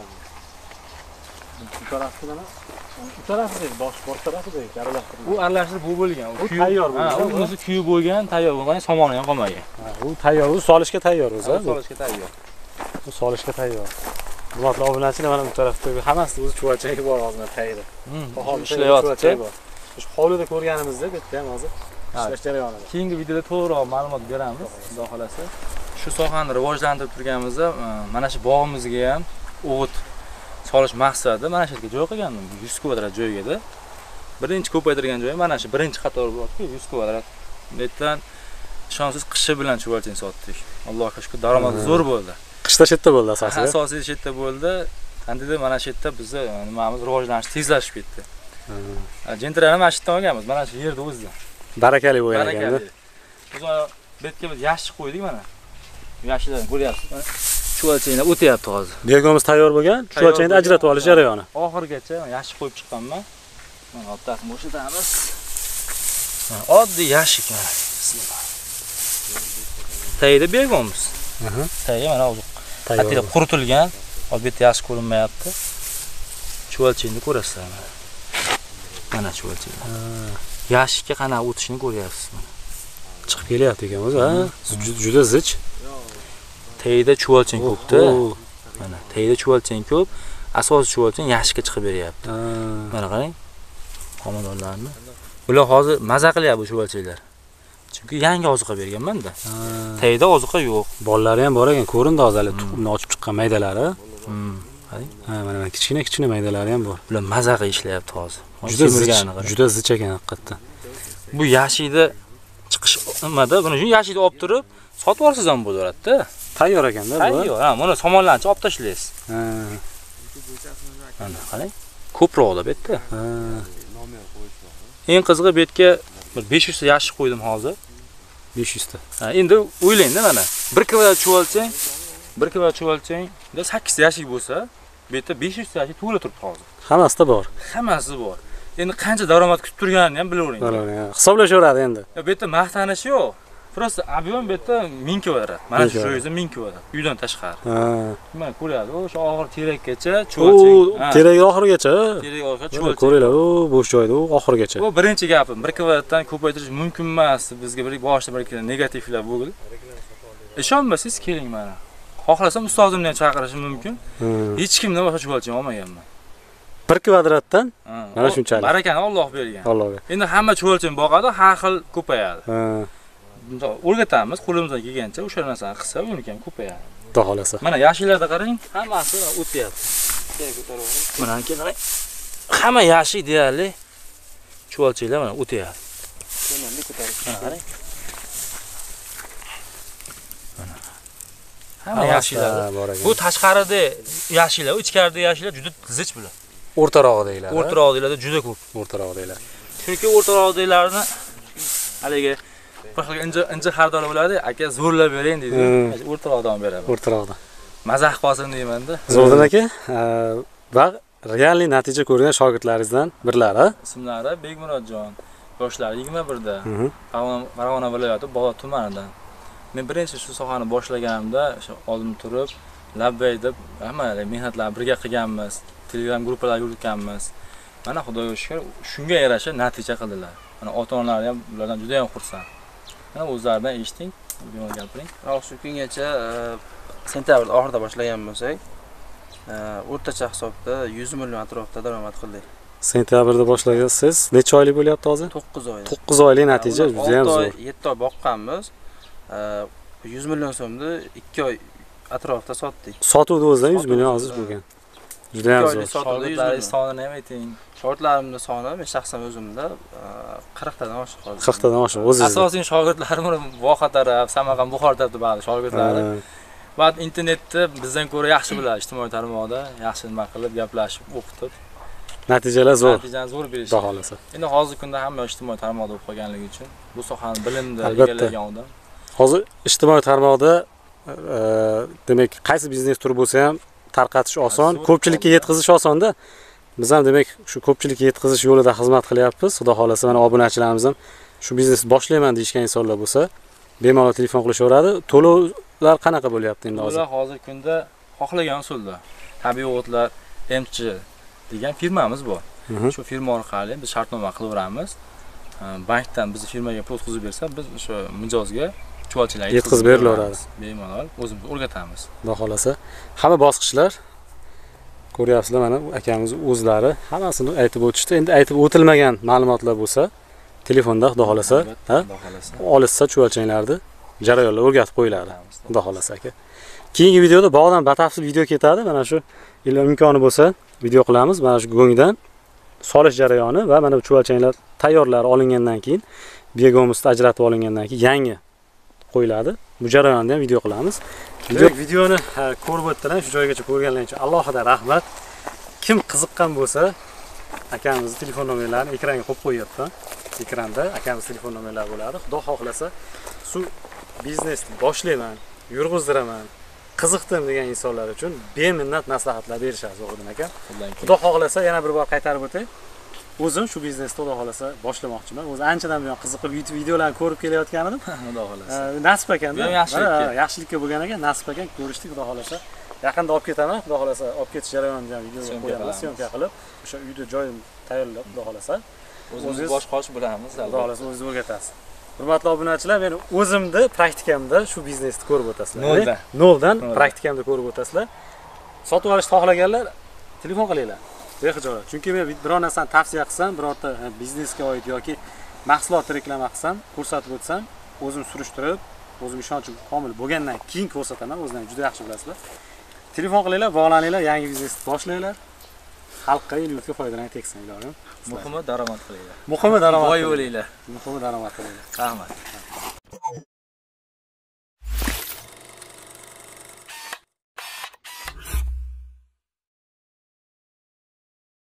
Bu tarafda mana bu tarafda bosh bosh tarafida aralashtirib. Bu aralashtirib bu bo'lgan. U tayyor bo'lgan. Ha, u o'zi kuyib bo'lgan, tayyor bo'lgan, somoni ham qolmagan. Ha, u tayyor, u solishga tayyor o'zi. Solishga tayyor. Bu solishga tayyor. Hurmatli obunachilar, mana bu tarafda hammasi o'zi chuvalchanga bor hozir tayyor. Bahol ishlayapti. Shu hovlida ko'rganimizda bu yerda ham hozir ishlash jarayonida. Keyingi videoda to'g'riroq ma'lumot beramiz, xudo xolasa. Shu sohani rivojlantirib turganimizda mana shu bog'imizga ham o't solish maqsadida mana shu yerga joy qilgandim. yuz kvadrat joyga-da. Birinchi ko'paytirgan joyim mana shu birinchi qator bo'ldi-ku, yuz kvadrat. Bu yerdan ishonsiz qishi bilan chuvalchini sotdik. Allohga shukr, daromad zo'r bo'ldi. Qishda chetda bo'ldi asosiy. Asosiy chetda bo'ldi. Qandayda mana shu yerda bizni nimamiz rivojlanish tezlashib ketdi. Jentrani mana shu yerdan olganmiz, mana shu yerda o'zida. Barakali bo'lgan ekan-da. O'zi bu yerga biz yashik qo'ydik mana. Yashiklarni ko'ryapsiz. Chuvalchanglar o'tyapti hozir. Begomiz tayyor bo'lgan, chuvalchangni ajratib olish jarayoni. Oxirgacha yashik qo'yib chiqqanman. Mana ottasini bo'shatamiz. Oddiy yashik mana. Bismillah. Tayida begonmiz. Aha. Tayiga mana hozir atida quritilgan, hozir bu yerda yaxshi ko'rinmayapti. Chuvalchingni ko'rasizlar mana. Mana chuvalchinglar. Yashikka qana o'tishini ko'ryapsiz mana. Chiqib kelyapti ekan o'zi, ha? Juda zich. Tayida chuvalching ko'pda. Mana tayida chuvalching ko'p. Asosiy chuvalching yashikka chiqib beryapti. Mana qarang. Xonadonlarni. Bular hozir maza qilyapti bu chuvalchinglar. Chunki yangi oziqa berganman-da. Tayida oziqa yo'q. Bolalari ham bor ekan, ko'rindi hozir tuxumni ochib chiqqan maydalari. Qarang. Ha, mana mana kichkina-kichkina maydalari ham bor. Bular maza qilib ishlayapti hozir. Juda zich, juda zich ekan haqiqatdan. Bu yashikni chiqish nimada, buni shu yashikni olib turib, sotib olsangiz ham bo'laveradi-da. Tayyor ekanda bu. Tayyor. Ha, mana somonlarni olib tashlaysiz. Ha. Mana qarang. Ko'proqda bu yerda. Ha. Eng qizig'i bu yerga bir besh yuz ta yashik qo'ydim hozir. besh yuz ta. Ha, endi o'ylang-da mana. bir kvadrat chuvalchang, bir kvadrat chuvalchang, sakkiz ta yashik bo'lsa, bu yerda besh yuz ta yashik to'la turibdi hozir. Hammasida bor. Hammasi bor. Endi qancha daromad kutib turganini ham bilavering. Bilavering. Hisoblashaveradi endi. Bu yerda maqtanish yo'q. Просто объем bu yerda ming kvadrat. Mana shu joyingizda ming kvadrat. Uydan tashqari. Ha. Mana ko'ryapsiz, o'sha og'ir terakgacha chuvalchang. O, terak oxirigacha. Terak oxirigacha chuvalchang. Ko'ringlar, u bo'sh joyda u oxirigacha. Bu birinchi gapim. bir kvadratdan ko'paytirish mumkin emas. Bizga bir boshida bir ikkita negativlar bo'ldi. Ishonmasangiz keling mana. Xohlasam ustozimni ham chaqirishim mumkin. Hech kimdan boshqa chuvalchang olmaganman. bir kvadratdan mana shunchalik. Barakani Alloh bergan. Allohga. Endi hamma chuvalchang boqadi, har xil ko'payadi. Ha. O'rgatamiz, qo'limizdan kelgancha o'sha narsani qilsa, uniki ham ko'payadi. Xudo xolasa. Mana yashiklarda qarang, hammasi o'tyapti. Mana qarang. Hamma yashik deyarli chuvalchanglar mana o'tyapti. Mana qarang. Mana. Hamma yashiklar bor ekan. Bu tashqarida yashiklar, ichkarida yashiklar juda zich bular. O'rtarog'idagilar. O'rtarog'idagilarda juda ko'p. O'rtarog'idagilar. Chunki o'rtarog'idagilarni haligi bir xil inji inji xardor bo'ladi, aka zo'rlab bering deydi. O'rtaroqdan beraman. O'rtaroqdan. Mazah qilsin deyman-da. Zo'rdan aka, va realniy natija ko'rgan shogirdlaringizdan birlari. Ismlari Begmurodjon. Yoshlari yigirma birda. Farg'ona viloyati Bog'ot tumanidan. Men birinchi shu sohani boshlaganimda, o'sha oldin turib, labbay deb hamma mehnatlarni birga qilganmiz. Telegram gruppalar yuritganmiz. Mana Xudoga shukr, shunga yarasha natija qildilar. Mana ota-onalari ham ulardan juda ham xursand. Mana o'zlaridan eshiting, bemalol gapiring. Shu kungacha sentabr oxirida boshlagan bo'lsak, o'rtacha hisobda yuz million atrofida daromad qildik. Sentabrda boshlagansiz, necha oylik bo'lyapti hozir? to'qqiz oy. to'qqiz oylik natija juda ham zo'r. yetti oy boqqanmiz. yuz million so'mni ikki oy atrofida sotdik. Sotuvdi o'zidan yuz million hozir bo'lgan. Juda ham zo'r. Shogirdlaringiz sonini ham ayting. Shogirdlarimning soni men shaxsan o'zimda qirq tadan oshiq hozir. qirq tadan oshiq o'zingiz. Asosiy shogirdlarim Voha taraf, Samarqand, Buxoro tarafda ba'zi shogirdlari. Va internetda bizdan ko'ra yaxshi biladi, ijtimoiy tarmoqda yaxshi nima qilib, gaplashib, o'qitib. Natijalar zo'r. Natijani zo'r berish. Xudo xolasa. Endi hozirgi kunda hamma ijtimoiy tarmoqda o'qib qolganligi uchun bu sohani bilimda egallagan odam. Hozir ijtimoiy tarmoqda demak qaysi biznes turi bo'lsa ham tarqatish oson, ko'pchilikka yetkazish osonda. Biz ham demak shu ko'pchilikka yetkazish yo'lida xizmat qilyapmiz. Xudo xolasa mana obunachilarimiz ham shu biznesni boshlayman deyishgan insonlar bo'lsa, bemalol telefon qilishaveradi. To'lovlar qanaqa bo'lyapti endi hozir? To'lovlar hozir kunda xohlagan usulda. Tabiiy o'tlar M C degan firmamiz bor. Shu firma orqali biz shartnoma qilaveramiz. Bankdan bizni firmaga pul o'tkazib bersa, biz o'sha mijozga chuvalchilar yetkazib berilaveradi. Bemalol o'zimiz o'rgatamiz. Xudo xolasa. Hamma bosqichlar ko'ryapsizlar, mana akamiz o'zlari hammasini aytib o'tishdi. Endi aytib o'tilmagan ma'lumotlar bo'lsa, telefonda Xudo xolasa, ha? Olishsa chuvalchanglarni jarayonlar o'rgatib qo'yiladi. Xudo xolasa aka. Keyingi videoda bog'dan batafsil video ketadi. Mana shu imkoni bo'lsa, video qilamiz. Mana shu go'ngdan solish jarayoni va mana bu chuvalchanglar tayyorlari olingandan keyin begomizda ajratib olingandan keyin yangi qo'yiladi. Bu jarayonni ham video qilamiz. Video videoni ko'rib o'tdilar, shu joygacha ko'rganlar uchun alohida rahmat. Kim qiziqqan bo'lsa, akamizning telefon nomerlarini ekranga qo'yib qo'yapman. Ekranda akamiz telefon nomerlari bo'ladi. Xudo xohlasa, shu biznesni boshlayman, yurg'izdiraman, qiziqdim degan insonlar uchun beminnat maslahatlar berishadi Zo'riddin aka. Xudo xohlasa yana bir bor qaytarib o'tay. o'zim shu biznesni xudo xolasa boshlamoqchiman. O'zi anchadan buyon qiziqib YouTube videolarni ko'rib kelayotgan edim. Xudo xolasa. Nasib ekanda. Bu ham yaxshilikka. Ha, yaxshilikka bo'lgan ekan, nasib ekan ko'rishdik xudo xolasa. Yaqinda olib ketaman, xudo xolasa olib ketish jarayonida video qo'yamiz, syomka qilib, o'sha uyda joyim tayyorlab, xudo xolasa. O'zimiz bosh qosh bo'lamiz, Xudo xolasa o'zingiz o'rgatasiz. Hurmatli obunachilar, men o'zimni praktikamda shu biznesni ko'rib o'tasizlar. Noldan. Noldan praktikamda ko'rib o'tasizlar. Sotib olishni xohlaganlar telefon qilinglar. Bexijolat. Chunki men biror narsani tavsiya qilsam, birorta biznesga oid yoki mahsulot reklama qilsam, ko'rsatib o'tsam, o'zim surishtirib, o'zim ishonchim komil bo'lgandan keyin ko'rsataman. O'zlaringiz juda yaxshi bilasizlar. Telefon qilinglar, bog'laninglar, yangi biznesni boshlanglar. Xalqqa, el-yurtga foydalanish tegsin, ilohim. Muhimi daromad qilinglar. Muhimi daromad. Boy bo'linglar. Muhimi daromad qilinglar. Rahmat.